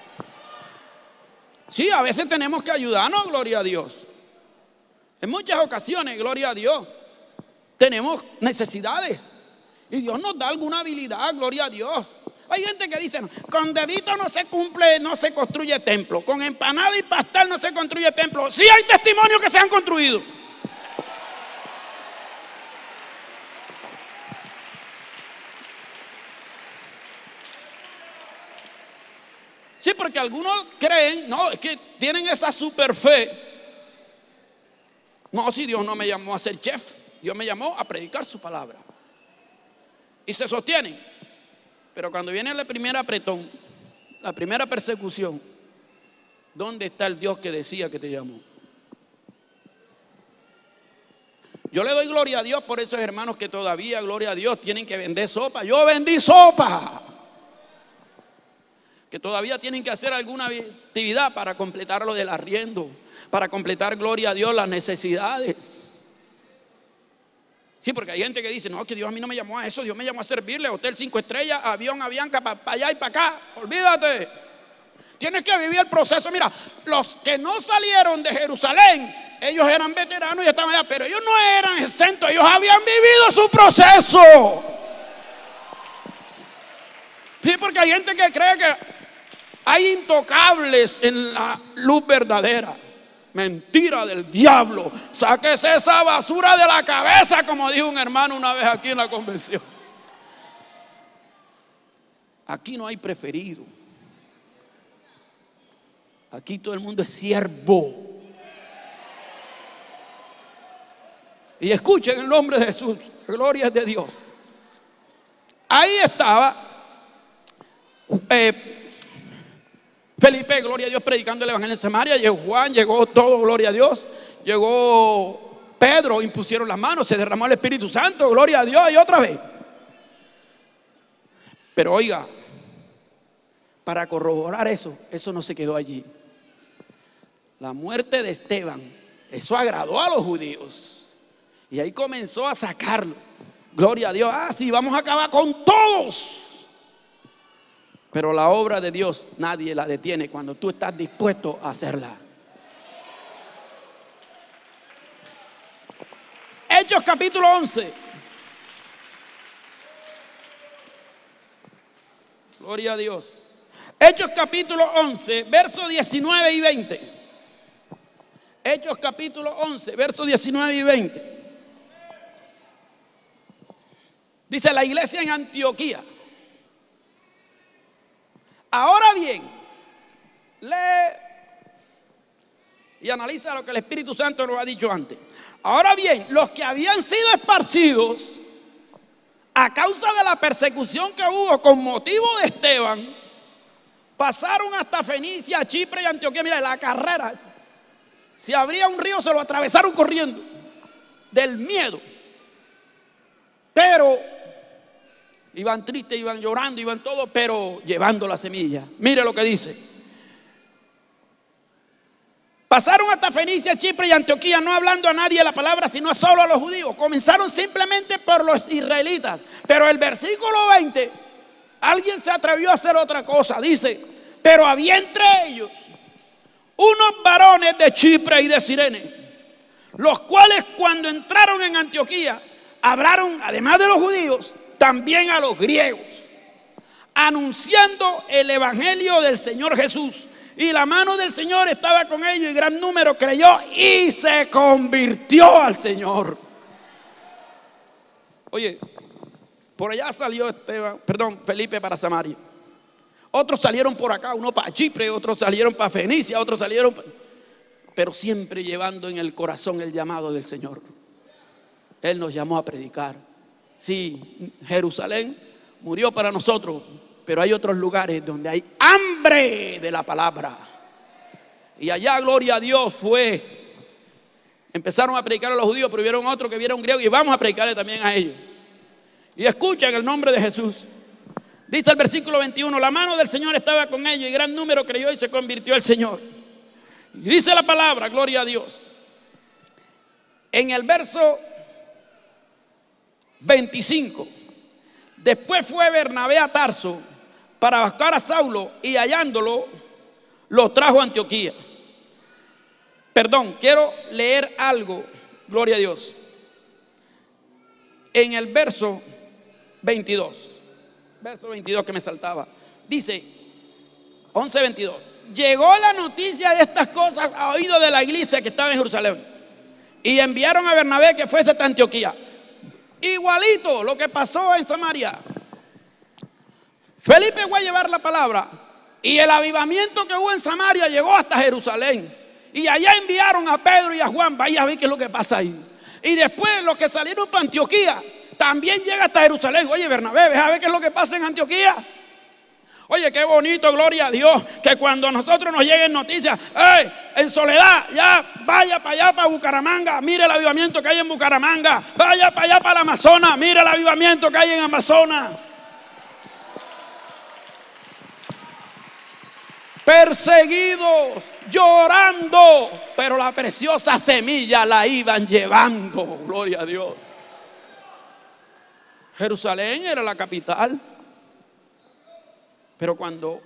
Sí, a veces tenemos que ayudarnos, gloria a Dios. En muchas ocasiones, gloria a Dios, tenemos necesidades y Dios nos da alguna habilidad, gloria a Dios. Hay gente que dice, con dedito no se cumple, no se construye templo. Con empanada y pastel no se construye templo. Sí hay testimonios que se han construido. Sí, porque algunos creen, no, es que tienen esa super fe. No, si Dios no me llamó a ser chef, Dios me llamó a predicar su palabra. Y se sostienen. Pero cuando viene el primer apretón, la primera persecución, ¿dónde está el Dios que decía que te llamó? Yo le doy gloria a Dios por esos hermanos que todavía, gloria a Dios, tienen que vender sopa. Yo vendí sopa. Que todavía tienen que hacer alguna actividad para completar lo del arriendo, para completar, gloria a Dios, las necesidades. Sí, porque hay gente que dice, no, que Dios a mí no me llamó a eso, Dios me llamó a servirle, hotel 5 estrellas, avión, Avianca, para allá y para acá. Olvídate. Tienes que vivir el proceso. Mira, los que no salieron de Jerusalén, ellos eran veteranos y estaban allá, pero ellos no eran exentos, ellos habían vivido su proceso. Sí, porque hay gente que cree que hay intocables en la luz verdadera. Mentira del diablo. Sáquese esa basura de la cabeza, como dijo un hermano una vez aquí en la convención. Aquí no hay preferido. Aquí todo el mundo es siervo. Y escuchen el nombre de Jesús. Gloria es de Dios. Ahí estaba Felipe, gloria a Dios, predicando el evangelio en Samaria. Llegó Juan, llegó todo, gloria a Dios. Llegó Pedro, impusieron las manos, se derramó el Espíritu Santo, gloria a Dios, y otra vez. Pero oiga, para corroborar eso no se quedó allí. La muerte de Esteban, eso agradó a los judíos. Y ahí comenzó a sacarlo. Gloria a Dios. Ah, sí, vamos a acabar con todos. Pero la obra de Dios nadie la detiene cuando tú estás dispuesto a hacerla. Hechos capítulo 11. Gloria a Dios. Hechos capítulo 11, versos 19 y 20. Hechos capítulo 11, versos 19 y 20. Dice la iglesia en Antioquía. Ahora bien, lee y analiza lo que el Espíritu Santo nos ha dicho antes. Ahora bien, los que habían sido esparcidos a causa de la persecución que hubo con motivo de Esteban, pasaron hasta Fenicia, Chipre y Antioquía. Mira, la carrera, si abría un río se lo atravesaron corriendo del miedo. Pero iban tristes, iban llorando, iban todo, pero llevando la semilla. Mire lo que dice. Pasaron hasta Fenicia, Chipre y Antioquía, no hablando a nadie la palabra, sino solo a los judíos. Comenzaron simplemente por los israelitas. Pero el versículo 20, alguien se atrevió a hacer otra cosa. Dice, pero había entre ellos unos varones de Chipre y de Cirene, los cuales cuando entraron en Antioquía, hablaron, además de los judíos, también a los griegos, anunciando el evangelio del Señor Jesús. Y la mano del Señor estaba con ellos y gran número creyó y se convirtió al Señor. Oye, por allá salió Felipe para Samaria. Otros salieron por acá, uno para Chipre, otros salieron para Fenicia, otros salieron pero siempre llevando en el corazón el llamado del Señor. Él nos llamó a predicar. Sí, Jerusalén murió para nosotros, pero hay otros lugares donde hay hambre de la palabra. Y allá, gloria a Dios, empezaron a predicar a los judíos, pero vieron otros que vieron griegos y vamos a predicarle también a ellos. Y escuchen el nombre de Jesús. Dice el versículo 21, la mano del Señor estaba con ellos y gran número creyó y se convirtió al Señor. Y dice la palabra, gloria a Dios. En el verso 25, después fue Bernabé a Tarso para buscar a Saulo y hallándolo, lo trajo a Antioquía. Perdón, quiero leer algo, gloria a Dios. En el verso 22 que me saltaba, dice 11:22. Llegó la noticia de estas cosas a oído de la iglesia que estaba en Jerusalén y enviaron a Bernabé que fuese a Antioquía. Igualito lo que pasó en Samaria. Felipe fue a llevar la palabra y el avivamiento que hubo en Samaria llegó hasta Jerusalén. Y allá enviaron a Pedro y a Juan. Vaya a ver qué es lo que pasa ahí. Y después los que salieron para Antioquía también llega hasta Jerusalén. Oye, Bernabé, ve a ver qué es lo que pasa en Antioquía. Oye, qué bonito, gloria a Dios, que cuando a nosotros nos lleguen noticias, en Soledad, ya vaya para allá, para Bucaramanga, mire el avivamiento que hay en Bucaramanga, vaya para allá, para el Amazonas, mire el avivamiento que hay en Amazonas. Perseguidos, llorando, pero la preciosa semilla la iban llevando, gloria a Dios. Jerusalén era la capital. Pero cuando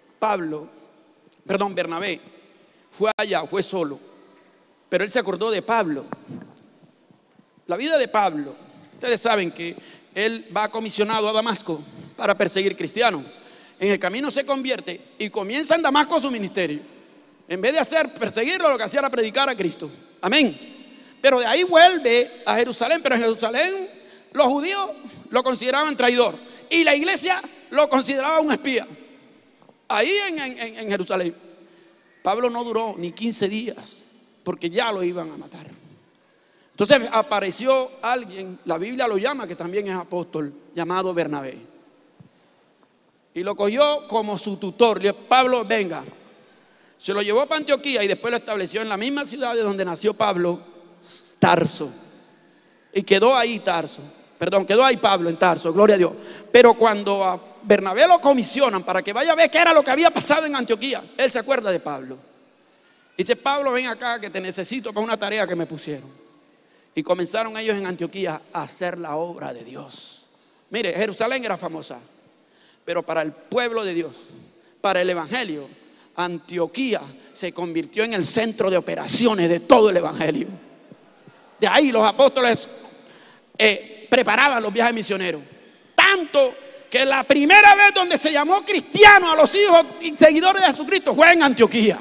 Bernabé fue allá, fue solo, pero él se acordó de Pablo. La vida de Pablo, ustedes saben que él va comisionado a Damasco para perseguir cristianos. En el camino se convierte y comienza en Damasco su ministerio. En vez de perseguirlo, lo que hacía era predicar a Cristo. Amén. Pero de ahí vuelve a Jerusalén. Pero en Jerusalén los judíos lo consideraban traidor y la iglesia lo consideraba un espía. Ahí en Jerusalén. Pablo no duró ni 15 días porque ya lo iban a matar. Entonces apareció alguien, la Biblia lo llama, que también es apóstol, llamado Bernabé. Y lo cogió como su tutor. Le dijo: Pablo, venga. Se lo llevó para Antioquía y después lo estableció en la misma ciudad de donde nació Pablo, Tarso. Y quedó ahí Pablo en Tarso, gloria a Dios. Pero cuando a Bernabé lo comisionan para que vaya a ver qué era lo que había pasado en Antioquía, él se acuerda de Pablo. Dice: Pablo, ven acá que te necesito para una tarea que me pusieron. Y comenzaron ellos en Antioquía a hacer la obra de Dios. Mire, Jerusalén era famosa, pero para el pueblo de Dios, para el evangelio, Antioquía se convirtió en el centro de operaciones de todo el evangelio. De ahí los apóstoles preparaban los viajes misioneros. Tanto que la primera vez donde se llamó cristiano a los hijos y seguidores de Jesucristo fue en Antioquía.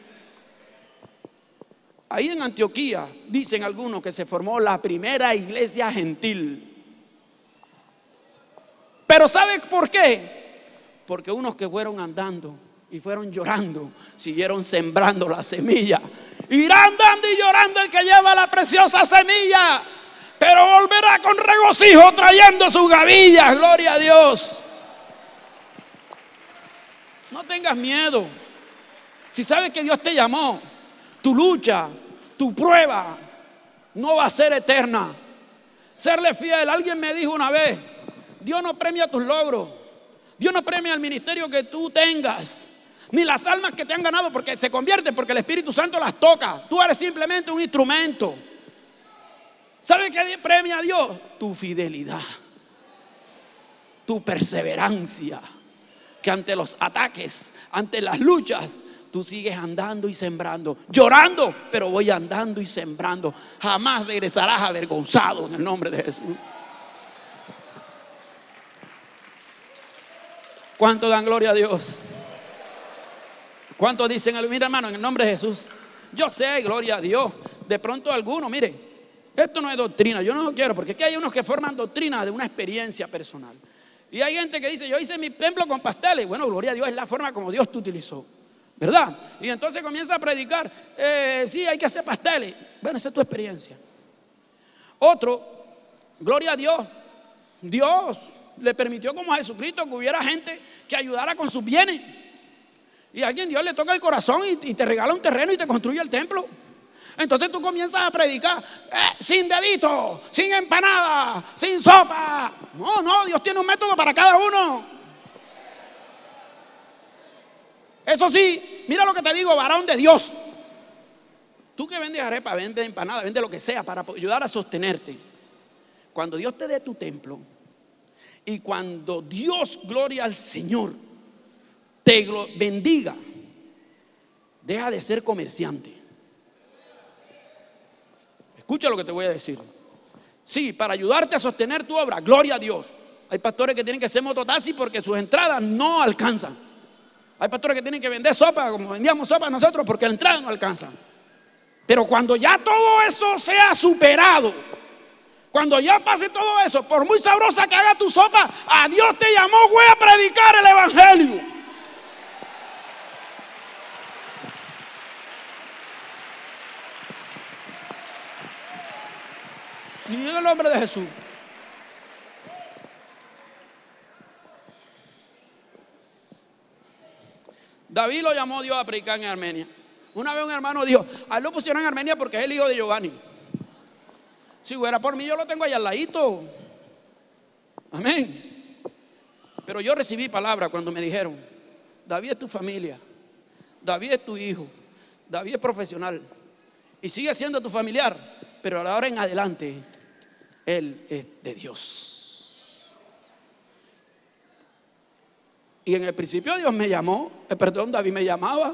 Ahí en Antioquía dicen algunos que se formó la primera iglesia gentil. Pero ¿sabe por qué? Porque unos que fueron andando y fueron llorando siguieron sembrando la semilla. Irá andando y llorando el que lleva la preciosa semilla, pero volverá con regocijo trayendo sus gavillas. Gloria a Dios. No tengas miedo. Si sabes que Dios te llamó, tu lucha, tu prueba no va a ser eterna. Serle fiel. Alguien me dijo una vez: Dios no premia tus logros, Dios no premia el ministerio que tú tengas, ni las almas que te han ganado, porque se convierten, porque el Espíritu Santo las toca. Tú eres simplemente un instrumento. ¿Sabes qué premia a Dios? Tu fidelidad, tu perseverancia, que ante los ataques, ante las luchas, tú sigues andando y sembrando, llorando, pero voy andando y sembrando. Jamás regresarás avergonzado en el nombre de Jesús. ¿Cuánto dan gloria a Dios? ¿Cuántos dicen: mira, hermano, en el nombre de Jesús? Yo sé, gloria a Dios. De pronto algunos, mire, esto no es doctrina, yo no lo quiero, porque aquí hay unos que forman doctrina de una experiencia personal. Y hay gente que dice: yo hice mi templo con pasteles. Bueno, gloria a Dios, es la forma como Dios te utilizó, ¿verdad? Y entonces comienza a predicar: sí, hay que hacer pasteles. Bueno, esa es tu experiencia. Otro, gloria a Dios, Dios le permitió, como a Jesucristo, que hubiera gente que ayudara con sus bienes. Y a alguien Dios le toca el corazón y te regala un terreno y te construye el templo. Entonces tú comienzas a predicar sin dedito, sin empanada, sin sopa. No, Dios tiene un método para cada uno. Eso sí, mira lo que te digo, varón de Dios. Tú que vendes arepa, vendes empanada, vendes lo que sea para ayudar a sostenerte. Cuando Dios te dé tu templo y cuando Dios, gloria al Señor, te bendiga, deja de ser comerciante. Escucha lo que te voy a decir. Sí, para ayudarte a sostener tu obra, gloria a Dios. Hay pastores que tienen que ser mototaxi porque sus entradas no alcanzan. Hay pastores que tienen que vender sopa como vendíamos sopa nosotros porque la entrada no alcanza. Pero cuando ya todo eso sea superado, cuando ya pase todo eso, por muy sabrosa que haga tu sopa, a Dios te llamó, voy a predicar el evangelio. Y en el nombre de Jesús. David lo llamó Dios a predicar en Armenia. Una vez un hermano dijo: a él lo pusieron en Armenia porque es el hijo de Giovanni. Si fuera por mí, yo lo tengo allá al ladito. Amén. Pero yo recibí palabra cuando me dijeron: David es tu familia, David es tu hijo, David es profesional y sigue siendo tu familiar, pero ahora en adelante él es de Dios. Y en el principio Dios me llamó, David me llamaba.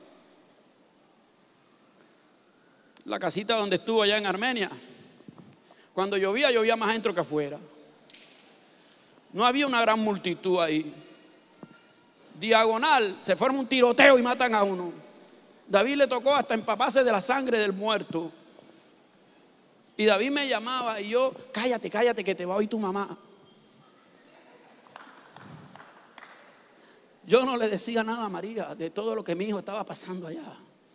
La casita donde estuvo allá en Armenia, cuando llovía más adentro que afuera. No había una gran multitud ahí. Diagonal, se forma un tiroteo y matan a uno. David le tocó hasta empaparse de la sangre del muerto. Y David me llamaba y yo, cállate, que te va a oír tu mamá. Yo no le decía nada a María de todo lo que mi hijo estaba pasando allá.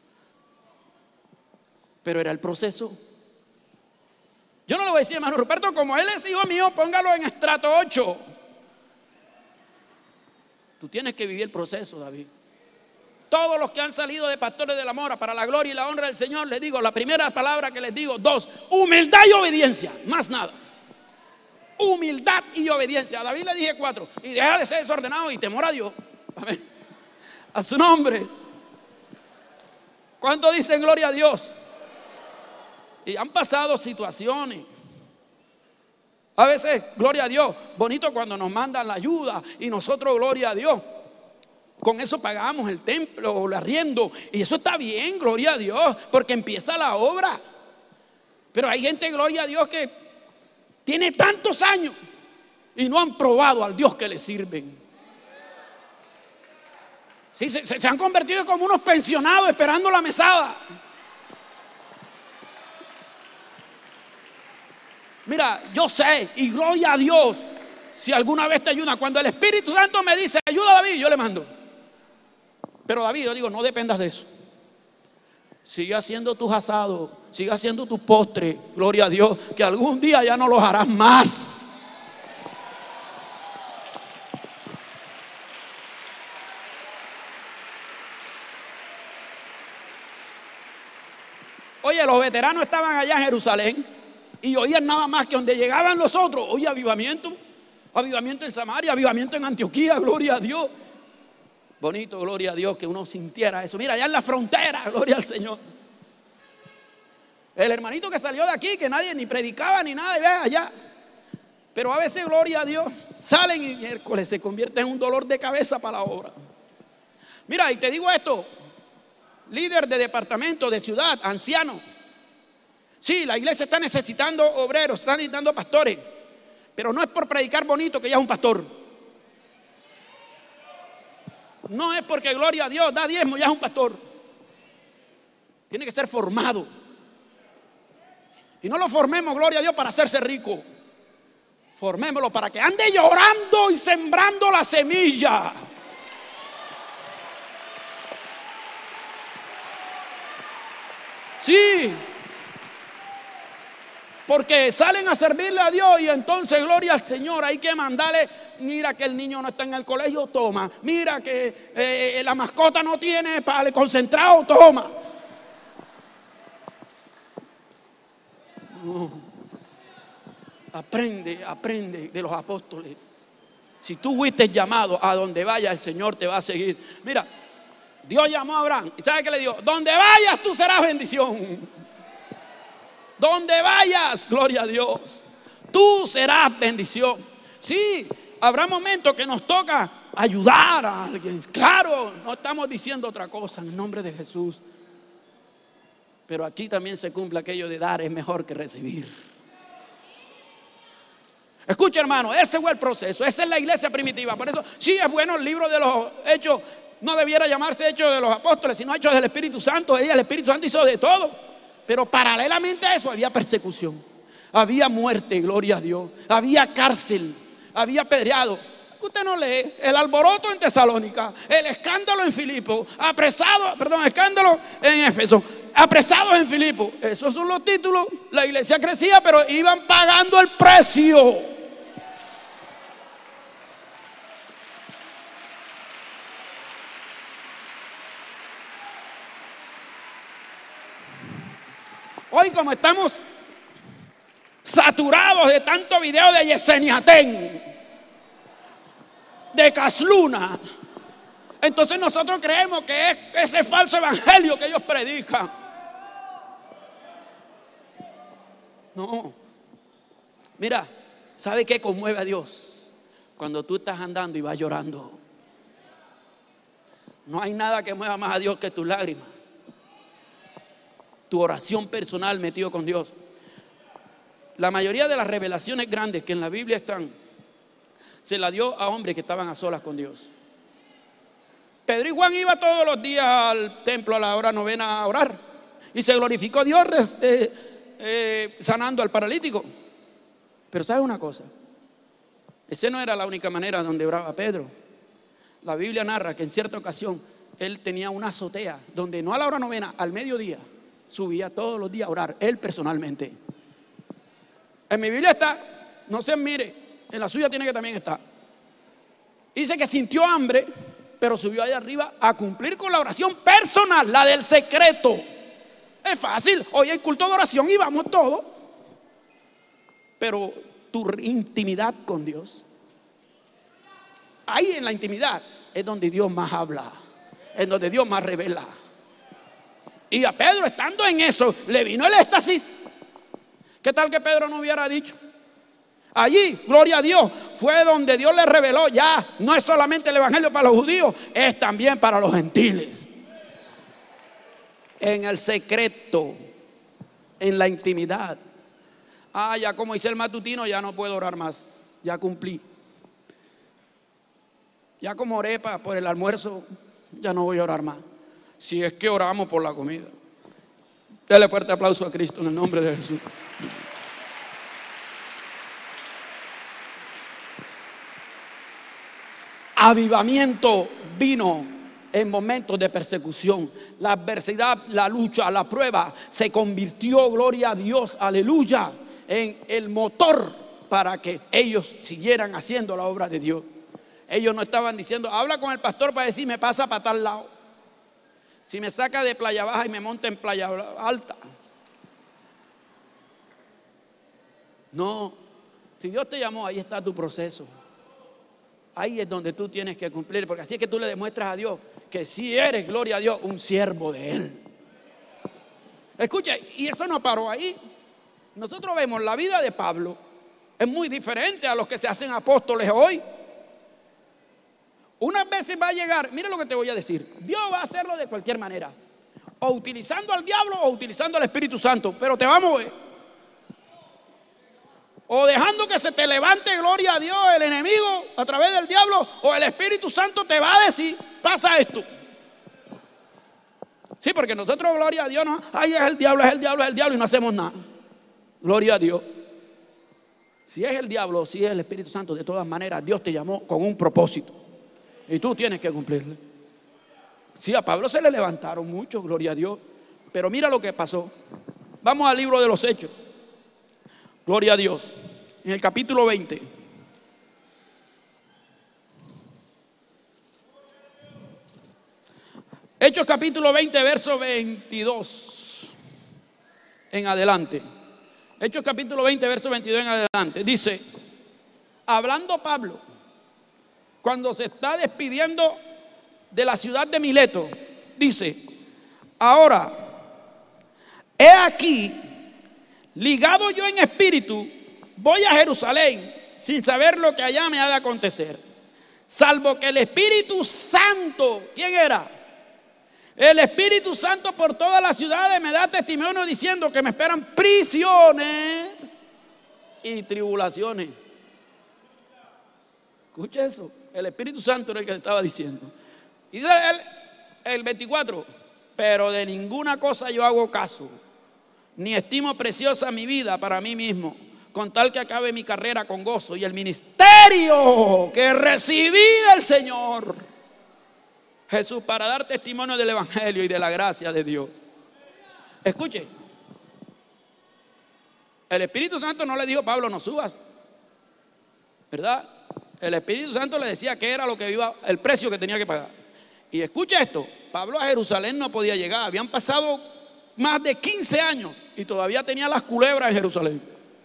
Pero era el proceso. Yo no le voy a decir, hermano Ruperto, como él es hijo mío, póngalo en estrato 8. Tú tienes que vivir el proceso, David. Todos los que han salido de Pastores de la Mora para la gloria y la honra del Señor, les digo, la primera palabra que les digo, 2, humildad y obediencia, más nada. Humildad y obediencia. A David le dije 4, y deja de ser desordenado y temor a Dios. Amén. A su nombre. ¿Cuánto dicen gloria a Dios? Y han pasado situaciones. A veces, gloria a Dios, bonito cuando nos mandan la ayuda y nosotros, gloria a Dios, con eso pagamos el templo o el arriendo. Y eso está bien, gloria a Dios, porque empieza la obra. Pero hay gente, gloria a Dios, que tiene tantos años y no han probado al Dios que le sirven. Sí, se han convertido como unos pensionados esperando la mesada. Mira, yo sé, y gloria a Dios, si alguna vez te ayuda, cuando el Espíritu Santo me dice, ayuda a David, yo le mando. Pero David, yo digo, no dependas de eso. Sigue haciendo tus asados, sigue haciendo tus postres, gloria a Dios, que algún día ya no los harás más. Oye, los veteranos estaban allá en Jerusalén y oían nada más que donde llegaban los otros, oye, avivamiento en Samaria, avivamiento en Antioquía, gloria a Dios. Bonito, gloria a Dios, que uno sintiera eso. Mira, allá en la frontera, gloria al Señor. El hermanito que salió de aquí, que nadie ni predicaba ni nada, y ve allá. Pero a veces, gloria a Dios, salen y miércoles se convierte en un dolor de cabeza para la obra. Mira, y te digo esto, líder de departamento, de ciudad, anciano. Sí, la iglesia está necesitando obreros, está necesitando pastores, pero no es por predicar bonito que ya es un pastor. No es porque, gloria a Dios, da diezmo, ya es un pastor. Tiene que ser formado. Y no lo formemos, gloria a Dios, para hacerse rico. Formémoslo para que ande llorando y sembrando la semilla. Sí. Porque salen a servirle a Dios y entonces, gloria al Señor, hay que mandarle, mira que el niño no está en el colegio, toma. Mira que la mascota no tiene para el concentrado, toma. No. Aprende de los apóstoles. Si tú fuiste llamado, a donde vaya el Señor te va a seguir. Mira, Dios llamó a Abraham y ¿sabe qué le dijo? Donde vayas tú serás bendición. Donde vayas, gloria a Dios, tú serás bendición. Sí, habrá momentos que nos toca ayudar a alguien. Claro, no estamos diciendo otra cosa en el nombre de Jesús. Pero aquí también se cumple aquello de dar es mejor que recibir. Escucha, hermano, ese fue el proceso. Esa es la iglesia primitiva. Por eso, sí es bueno el libro de los Hechos. No debiera llamarse Hechos de los Apóstoles, sino Hechos del Espíritu Santo. El Espíritu Santo hizo de todo. Pero paralelamente a eso había persecución, había muerte, gloria a Dios, había cárcel, había apedreado. Usted no lee el alboroto en Tesalónica, el escándalo en Filipo, escándalo en Éfeso, apresados en Filipo. Esos son los títulos. La iglesia crecía, pero iban pagando el precio. Hoy, como estamos saturados de tanto video de Yesenia Ten, de Casluna, entonces nosotros creemos que es ese falso evangelio que ellos predican. No. Mira, ¿sabe qué conmueve a Dios? Cuando tú estás andando y vas llorando. No hay nada que mueva más a Dios que tus lágrimas. Tu oración personal metido con Dios. La mayoría de las revelaciones grandes que en la Biblia están, se la dio a hombres que estaban a solas con Dios. Pedro y Juan iban todos los días al templo a la hora novena a orar. Y se glorificó a Dios sanando al paralítico. Pero ¿sabes una cosa? Esa no era la única manera donde oraba Pedro. La Biblia narra que en cierta ocasión él tenía una azotea donde no a la hora novena, al mediodía, subía todos los días a orar, él personalmente. En mi Biblia está, no se mire, en la suya tiene que también estar. Dice que sintió hambre, pero subió ahí arriba a cumplir con la oración personal, la del secreto. Es fácil, hoy hay culto de oración y vamos todos. Pero tu intimidad con Dios, ahí en la intimidad es donde Dios más habla, es donde Dios más revela. Y a Pedro, estando en eso, le vino el éxtasis. ¿Qué tal que Pedro no hubiera dicho? Allí, gloria a Dios, fue donde Dios le reveló, ya no es solamente el evangelio para los judíos, es también para los gentiles. En el secreto, en la intimidad. Ya como hice el matutino, ya no puedo orar más, ya cumplí. Ya como oré por el almuerzo, ya no voy a orar más. Si es que oramos por la comida. Dale fuerte aplauso a Cristo en el nombre de Jesús. Avivamiento vino en momentos de persecución. La adversidad, la lucha, la prueba se convirtió, gloria a Dios, aleluya, en el motor para que ellos siguieran haciendo la obra de Dios. Ellos no estaban diciendo, habla con el pastor para decir, me pasa para tal lado. Si me saca de Playa Baja y me monta en Playa Alta. No, si Dios te llamó, ahí está tu proceso. Ahí es donde tú tienes que cumplir, porque así es que tú le demuestras a Dios que si eres, gloria a Dios, un siervo de Él. Escucha, y eso no paró ahí. Nosotros vemos la vida de Pablo, es muy diferente a los que se hacen apóstoles hoy. Unas veces va a llegar, mira lo que te voy a decir, Dios va a hacerlo de cualquier manera, o utilizando al diablo o utilizando al Espíritu Santo, pero te va a mover. O dejando que se te levante, gloria a Dios, el enemigo a través del diablo, o el Espíritu Santo te va a decir, pasa esto. Sí, porque nosotros, gloria a Dios, no, ay, es el diablo, es el diablo, es el diablo, y no hacemos nada. Gloria a Dios. Si es el diablo o si es el Espíritu Santo, de todas maneras, Dios te llamó con un propósito. Y tú tienes que cumplirle. Sí, a Pablo se le levantaron muchos, gloria a Dios. Pero mira lo que pasó. Vamos al libro de los Hechos. Gloria a Dios. En el capítulo 20. Hechos capítulo 20, verso 22 en adelante. Hechos capítulo 20, verso 22 en adelante. Dice, hablando Pablo, cuando se está despidiendo de la ciudad de Mileto, dice, ahora, he aquí, ligado yo en espíritu, voy a Jerusalén, sin saber lo que allá me ha de acontecer, salvo que el Espíritu Santo, ¿quién era? El Espíritu Santo por todas las ciudades me da testimonio diciendo que me esperan prisiones y tribulaciones. Escucha eso. El Espíritu Santo era el que le estaba diciendo. Y dice el 24, pero de ninguna cosa yo hago caso, ni estimo preciosa mi vida para mí mismo, con tal que acabe mi carrera con gozo y el ministerio que recibí del Señor Jesús para dar testimonio del Evangelio y de la gracia de Dios. Escuche, el Espíritu Santo no le dijo, Pablo, no subas, ¿verdad? El Espíritu Santo le decía que era lo que iba, el precio que tenía que pagar. Y escucha esto, Pablo a Jerusalén no podía llegar, habían pasado más de 15 años y todavía tenía las culebras en Jerusalén.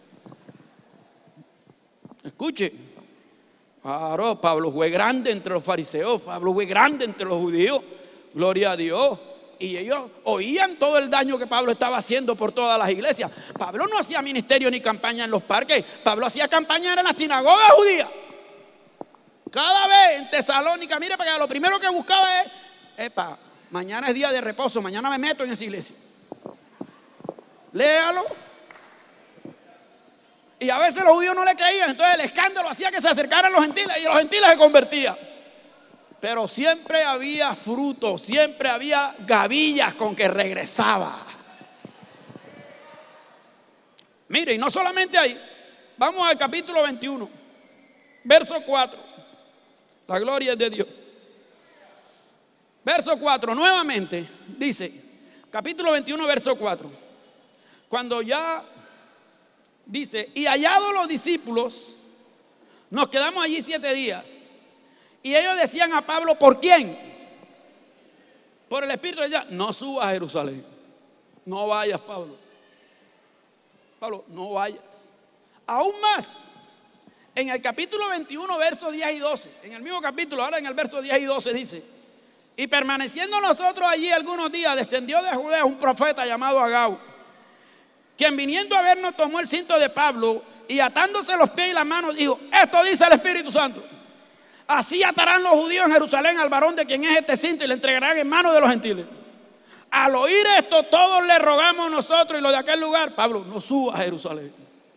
Escuche, claro, Pablo fue grande entre los fariseos, Pablo fue grande entre los judíos, gloria a Dios. Y ellos oían todo el daño que Pablo estaba haciendo por todas las iglesias. Pablo no hacía ministerio ni campaña en los parques, Pablo hacía campaña en las sinagogas judías. Cada vez en Tesalónica, mire, para allá, lo primero que buscaba es Epa, mañana es día de reposo, mañana me meto en esa iglesia. Léalo. Y a veces los judíos no le creían, entonces el escándalo hacía que se acercaran los gentiles y los gentiles se convertían. Pero siempre había fruto, siempre había gavillas con que regresaba. Mire, y no solamente ahí, vamos al capítulo 21, verso 4. La gloria es de Dios. Verso 4, nuevamente, dice, capítulo 21, verso 4. Cuando ya dice, y hallados los discípulos, nos quedamos allí 7 días. Y ellos decían a Pablo, ¿por quién? Por el Espíritu. Decía, no subas a Jerusalén. No vayas, Pablo. Pablo, no vayas. Aún más, en el capítulo 21, versos 10 y 12, en el mismo capítulo, ahora en el verso 10 y 12 dice, y permaneciendo nosotros allí algunos días, descendió de Judea un profeta llamado Agabo, quien viniendo a vernos tomó el cinto de Pablo y atándose los pies y las manos dijo, esto dice el Espíritu Santo, así atarán los judíos en Jerusalén al varón de quien es este cinto y le entregarán en manos de los gentiles. Al oír esto, todos le rogamos nosotros y los de aquel lugar, Pablo, no suba a Jerusalén.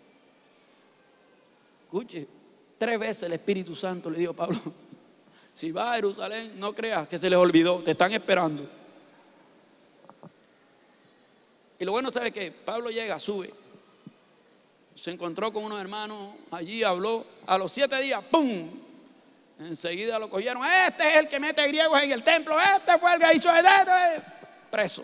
Escuche, 3 veces el Espíritu Santo le dijo a Pablo, si vas a Jerusalén, no creas que se les olvidó, te están esperando. Y lo bueno, ¿sabe qué? Pablo llega, sube, se encontró con unos hermanos, allí habló, a los 7 días, ¡pum! Enseguida lo cogieron, este es el que mete griegos en el templo, este fue el que hizo preso.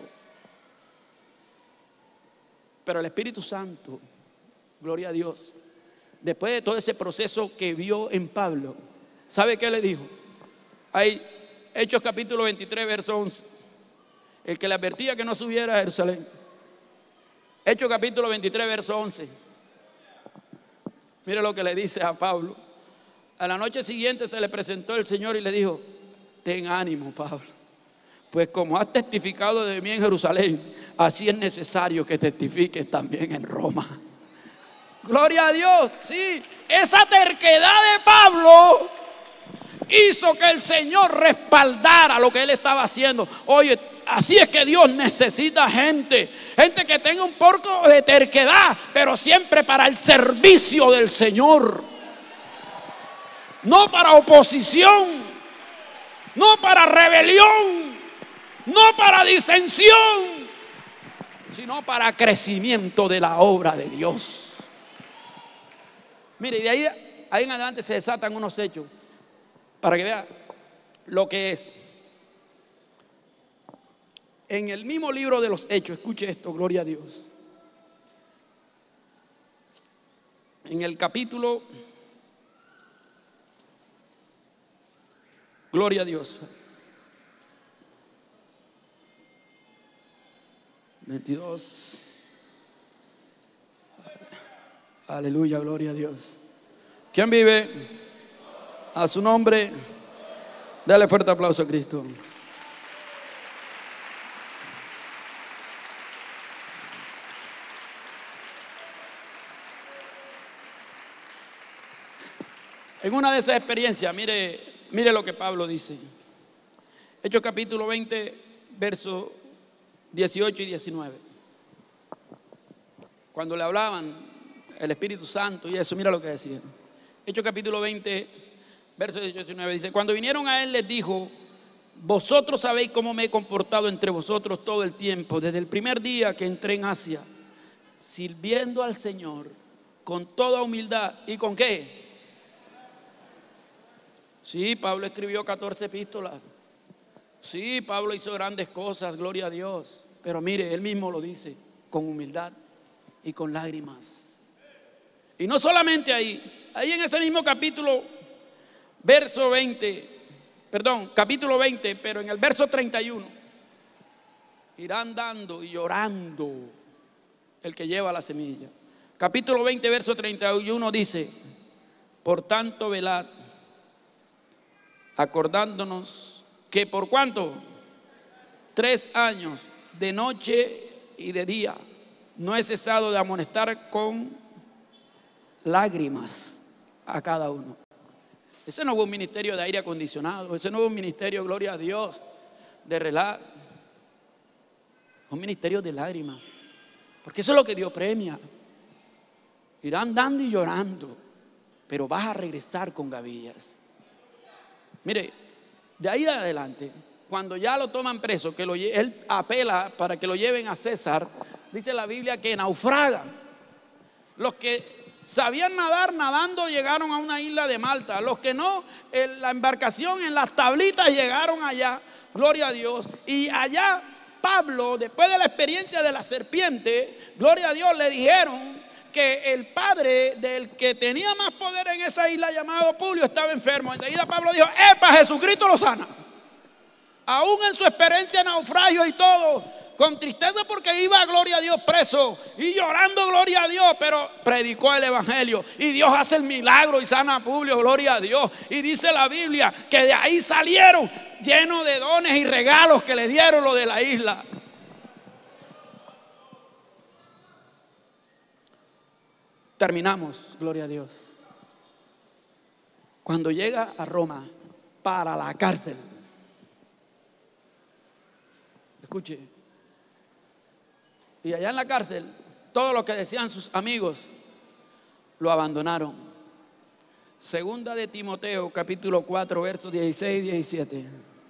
Pero el Espíritu Santo, gloria a Dios, después de todo ese proceso que vio en Pablo, ¿sabe qué le dijo? Hay Hechos capítulo 23, verso 11, el que le advertía que no subiera a Jerusalén. Hechos capítulo 23, verso 11. Mire lo que le dice a Pablo. A la noche siguiente se le presentó el Señor y le dijo, ten ánimo, Pablo, pues como has testificado de mí en Jerusalén, así es necesario que testifiques también en Roma. Gloria a Dios. Sí, esa terquedad de Pablo hizo que el Señor respaldara lo que él estaba haciendo. Oye, así es que Dios necesita gente que tenga un poco de terquedad, pero siempre para el servicio del Señor. No para oposición, no para rebelión, no para disensión, sino para crecimiento de la obra de Dios. Mire, de ahí en adelante se desatan unos hechos para que vea lo que es. En el mismo libro de los Hechos, escuche esto, gloria a Dios. En el capítulo, gloria a Dios, 22. Aleluya, gloria a Dios. ¿Quién vive? A su nombre, dale fuerte aplauso a Cristo. En una de esas experiencias, mire lo que Pablo dice. Hechos capítulo 20, versos 18 y 19. Cuando le hablaban el Espíritu Santo y eso, mira lo que decía. Hechos capítulo 20, versos 18 y 19 dice, cuando vinieron a él les dijo, vosotros sabéis cómo me he comportado entre vosotros todo el tiempo, desde el primer día que entré en Asia, sirviendo al Señor con toda humildad. ¿Y con qué? Sí, Pablo escribió 14 epístolas. Sí, Pablo hizo grandes cosas, gloria a Dios. Pero mire, él mismo lo dice, con humildad y con lágrimas. Y no solamente ahí en ese mismo capítulo, capítulo 20, pero en el verso 31, irán dando y llorando el que lleva la semilla. Capítulo 20, verso 31 dice, por tanto velad, acordándonos que por cuánto, 3 años de noche y de día, no he cesado de amonestar con lágrimas a cada uno. Ese no fue un ministerio de aire acondicionado, ese no fue un ministerio, gloria a Dios, de relax, un ministerio de lágrimas, porque eso es lo que Dios premia. Irán dando y llorando, pero vas a regresar con gavillas. Mire, de ahí adelante, cuando ya lo toman preso, que él apela para que lo lleven a César, dice la Biblia que naufragan. Los que sabían nadar, nadando llegaron a una isla de Malta. Los que no, en la embarcación, en las tablitas llegaron allá, gloria a Dios. Y allá Pablo, después de la experiencia de la serpiente, gloria a Dios, le dijeron que el padre del que tenía más poder en esa isla, llamado Publio, estaba enfermo. Enseguida Pablo dijo: ¡epa, Jesucristo lo sana! Aún en su experiencia de naufragio y todo, con tristeza porque iba, gloria a Dios, preso y llorando, gloria a Dios, pero predicó el evangelio y Dios hace el milagro y sana a Publio, gloria a Dios. Y dice la Biblia que de ahí salieron llenos de dones y regalos que le dieron los de la isla. Terminamos, gloria a Dios. Cuando llega a Roma para la cárcel, escuche, y allá en la cárcel, todo lo que decían sus amigos lo abandonaron. Segunda de Timoteo, capítulo 4, versos 16 y 17.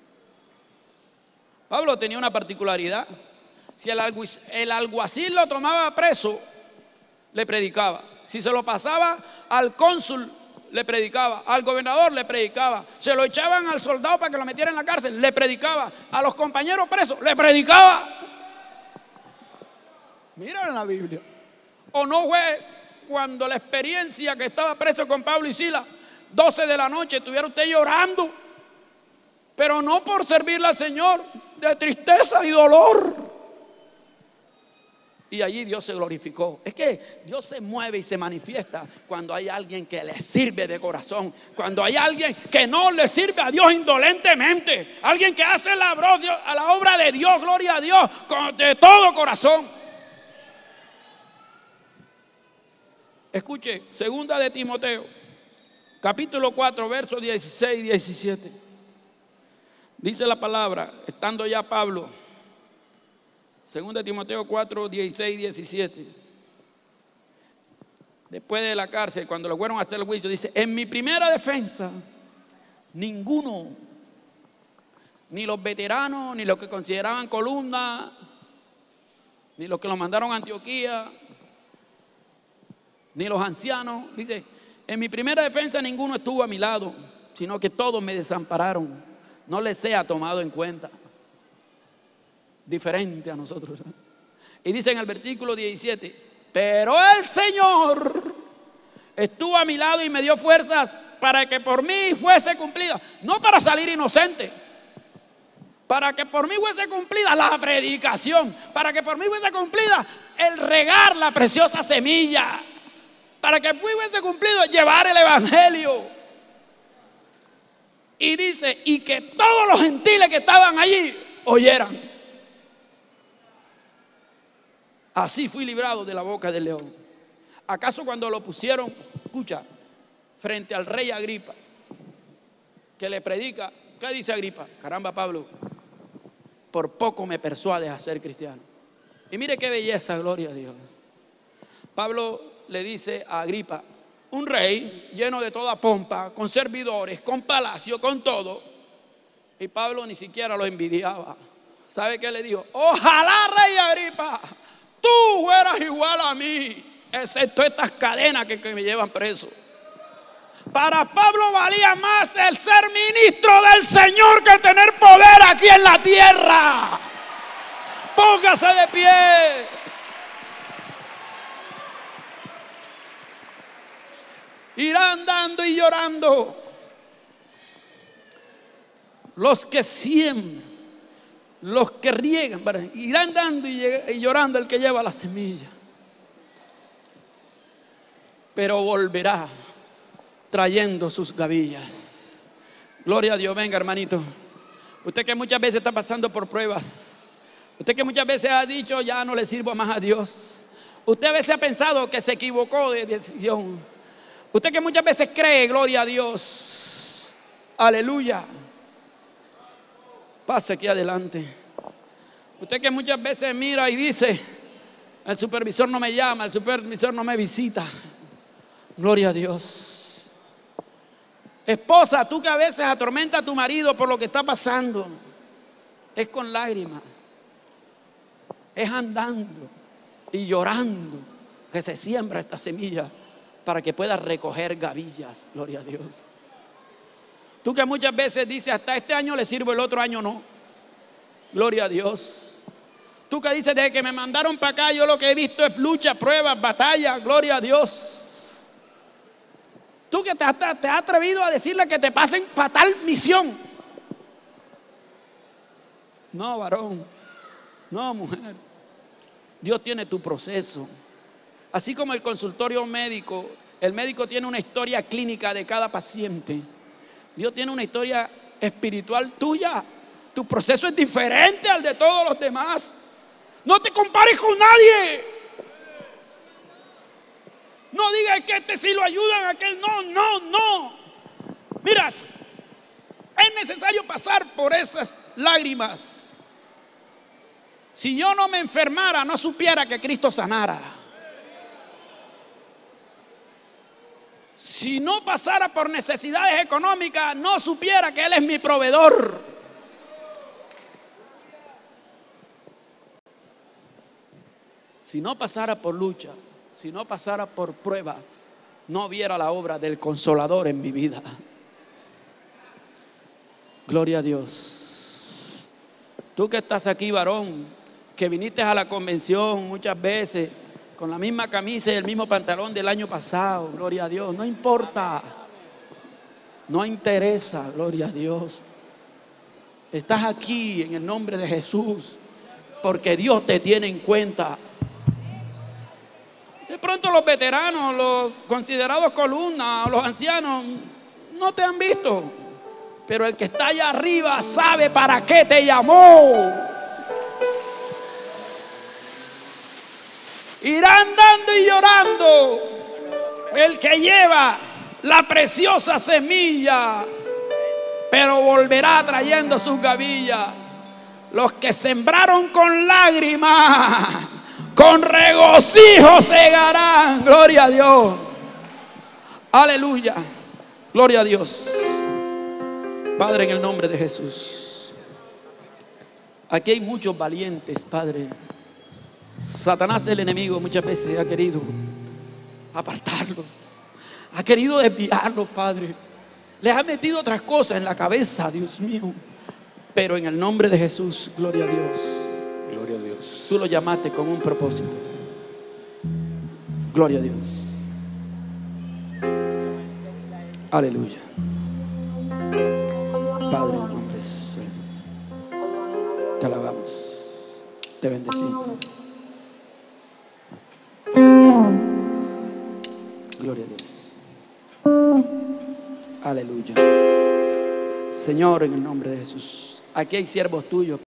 Pablo tenía una particularidad. Si el alguacil lo tomaba preso, le predicaba. Si se lo pasaba al cónsul, le predicaba. Al gobernador, le predicaba. Se lo echaban al soldado para que lo metiera en la cárcel, le predicaba. A los compañeros presos, le predicaba. Mira en la Biblia. ¿O no fue cuando la experiencia que estaba preso con Pablo y Silas, 12 de la noche, estuviera usted llorando? Pero no por servirle al Señor, de tristeza y dolor. Y allí Dios se glorificó. Es que Dios se mueve y se manifiesta cuando hay alguien que le sirve de corazón. Cuando hay alguien que no le sirve a Dios indolentemente. Alguien que hace a la obra de Dios, gloria a Dios, de todo corazón. Escuche, segunda de Timoteo, capítulo 4, versos 16 y 17. Dice la palabra, estando ya Pablo, segunda de Timoteo 4, 16 y 17. Después de la cárcel, cuando lo fueron a hacer el juicio, dice: en mi primera defensa, ninguno, ni los veteranos, ni los que consideraban columna, ni los que lo mandaron a Antioquía, ni los ancianos, dice: en mi primera defensa ninguno estuvo a mi lado, sino que todos me desampararon. No les sea tomado en cuenta. Diferente a nosotros. Y dice en el versículo 17: pero el Señor estuvo a mi lado y me dio fuerzas para que por mí fuese cumplida, no para salir inocente, para que por mí fuese cumplida la predicación, para que por mí fuese cumplida el regar la preciosa semilla, para que fuese cumplido llevar el evangelio. Y dice: y que todos los gentiles que estaban allí oyeran. Así fui librado de la boca del león. ¿Acaso cuando lo pusieron, escucha, frente al rey Agripa, que le predica, qué dice Agripa? Caramba, Pablo, por poco me persuades a ser cristiano. Y mire qué belleza, gloria a Dios. Pablo le dice a Agripa, un rey lleno de toda pompa, con servidores, con palacio, con todo. Y Pablo ni siquiera lo envidiaba. ¿Sabe qué le dijo? Ojalá, rey Agripa, tú fueras igual a mí, excepto estas cadenas que me llevan preso. Para Pablo valía más el ser ministro del Señor que el tener poder aquí en la tierra. Póngase de pie. Irán dando y llorando los que siembran, los que riegan, irán dando y llorando el que lleva la semilla, pero volverá trayendo sus gavillas. Gloria a Dios. Venga, hermanito, usted que muchas veces está pasando por pruebas, usted que muchas veces ha dicho ya no le sirvo más a Dios, usted a veces ha pensado que se equivocó de decisión, usted que muchas veces cree, gloria a Dios, aleluya, Pase aquí adelante. Usted que muchas veces mira y dice: el supervisor no me llama, el supervisor no me visita. Gloria a Dios. Esposa, tú que a veces atormentas a tu marido por lo que está pasando, es con lágrimas, es andando y llorando que se siembra esta semilla para que pueda recoger gavillas. Gloria a Dios. Tú que muchas veces dices: hasta este año le sirvo, el otro año no. Gloria a Dios. Tú que dices: desde que me mandaron para acá yo lo que he visto es lucha, pruebas, batalla. Gloria a Dios. Tú que te has atrevido a decirle que te pasen para tal misión. No, varón. No, mujer. Dios tiene tu proceso. Así como el consultorio médico, el médico tiene una historia clínica de cada paciente. Dios tiene una historia espiritual tuya. Tu proceso es diferente al de todos los demás. No te compares con nadie. No digas que este sí lo ayudan, aquel no. Miras, es necesario pasar por esas lágrimas. Si yo no me enfermara, no supiera que Cristo sanara. Si no pasara por necesidades económicas, no supiera que Él es mi proveedor. Si no pasara por lucha, si no pasara por prueba, no viera la obra del Consolador en mi vida. Gloria a Dios. Tú que estás aquí, varón, que viniste a la convención muchas veces con la misma camisa y el mismo pantalón del año pasado, gloria a Dios, no importa, no interesa, gloria a Dios. Estás aquí en el nombre de Jesús porque Dios te tiene en cuenta. De pronto los veteranos, los considerados columnas, los ancianos, no te han visto, pero el que está allá arriba sabe para qué te llamó. Irá andando y llorando el que lleva la preciosa semilla, pero volverá trayendo sus gavillas. Los que sembraron con lágrimas, con regocijo segarán. Gloria a Dios. Aleluya. Gloria a Dios. Padre, en el nombre de Jesús. Aquí hay muchos valientes, Padre. Satanás, el enemigo, muchas veces ha querido apartarlo, ha querido desviarlo, Padre. Les ha metido otras cosas en la cabeza, Dios mío. Pero en el nombre de Jesús, gloria a Dios.
Gloria a Dios.
Tú lo llamaste con un propósito. Gloria a Dios. Aleluya. Padre, en el nombre de Jesús, te alabamos, te bendecimos. Gloria a Dios. Aleluya. Señor, en el nombre de Jesús, aquí hay siervos tuyos.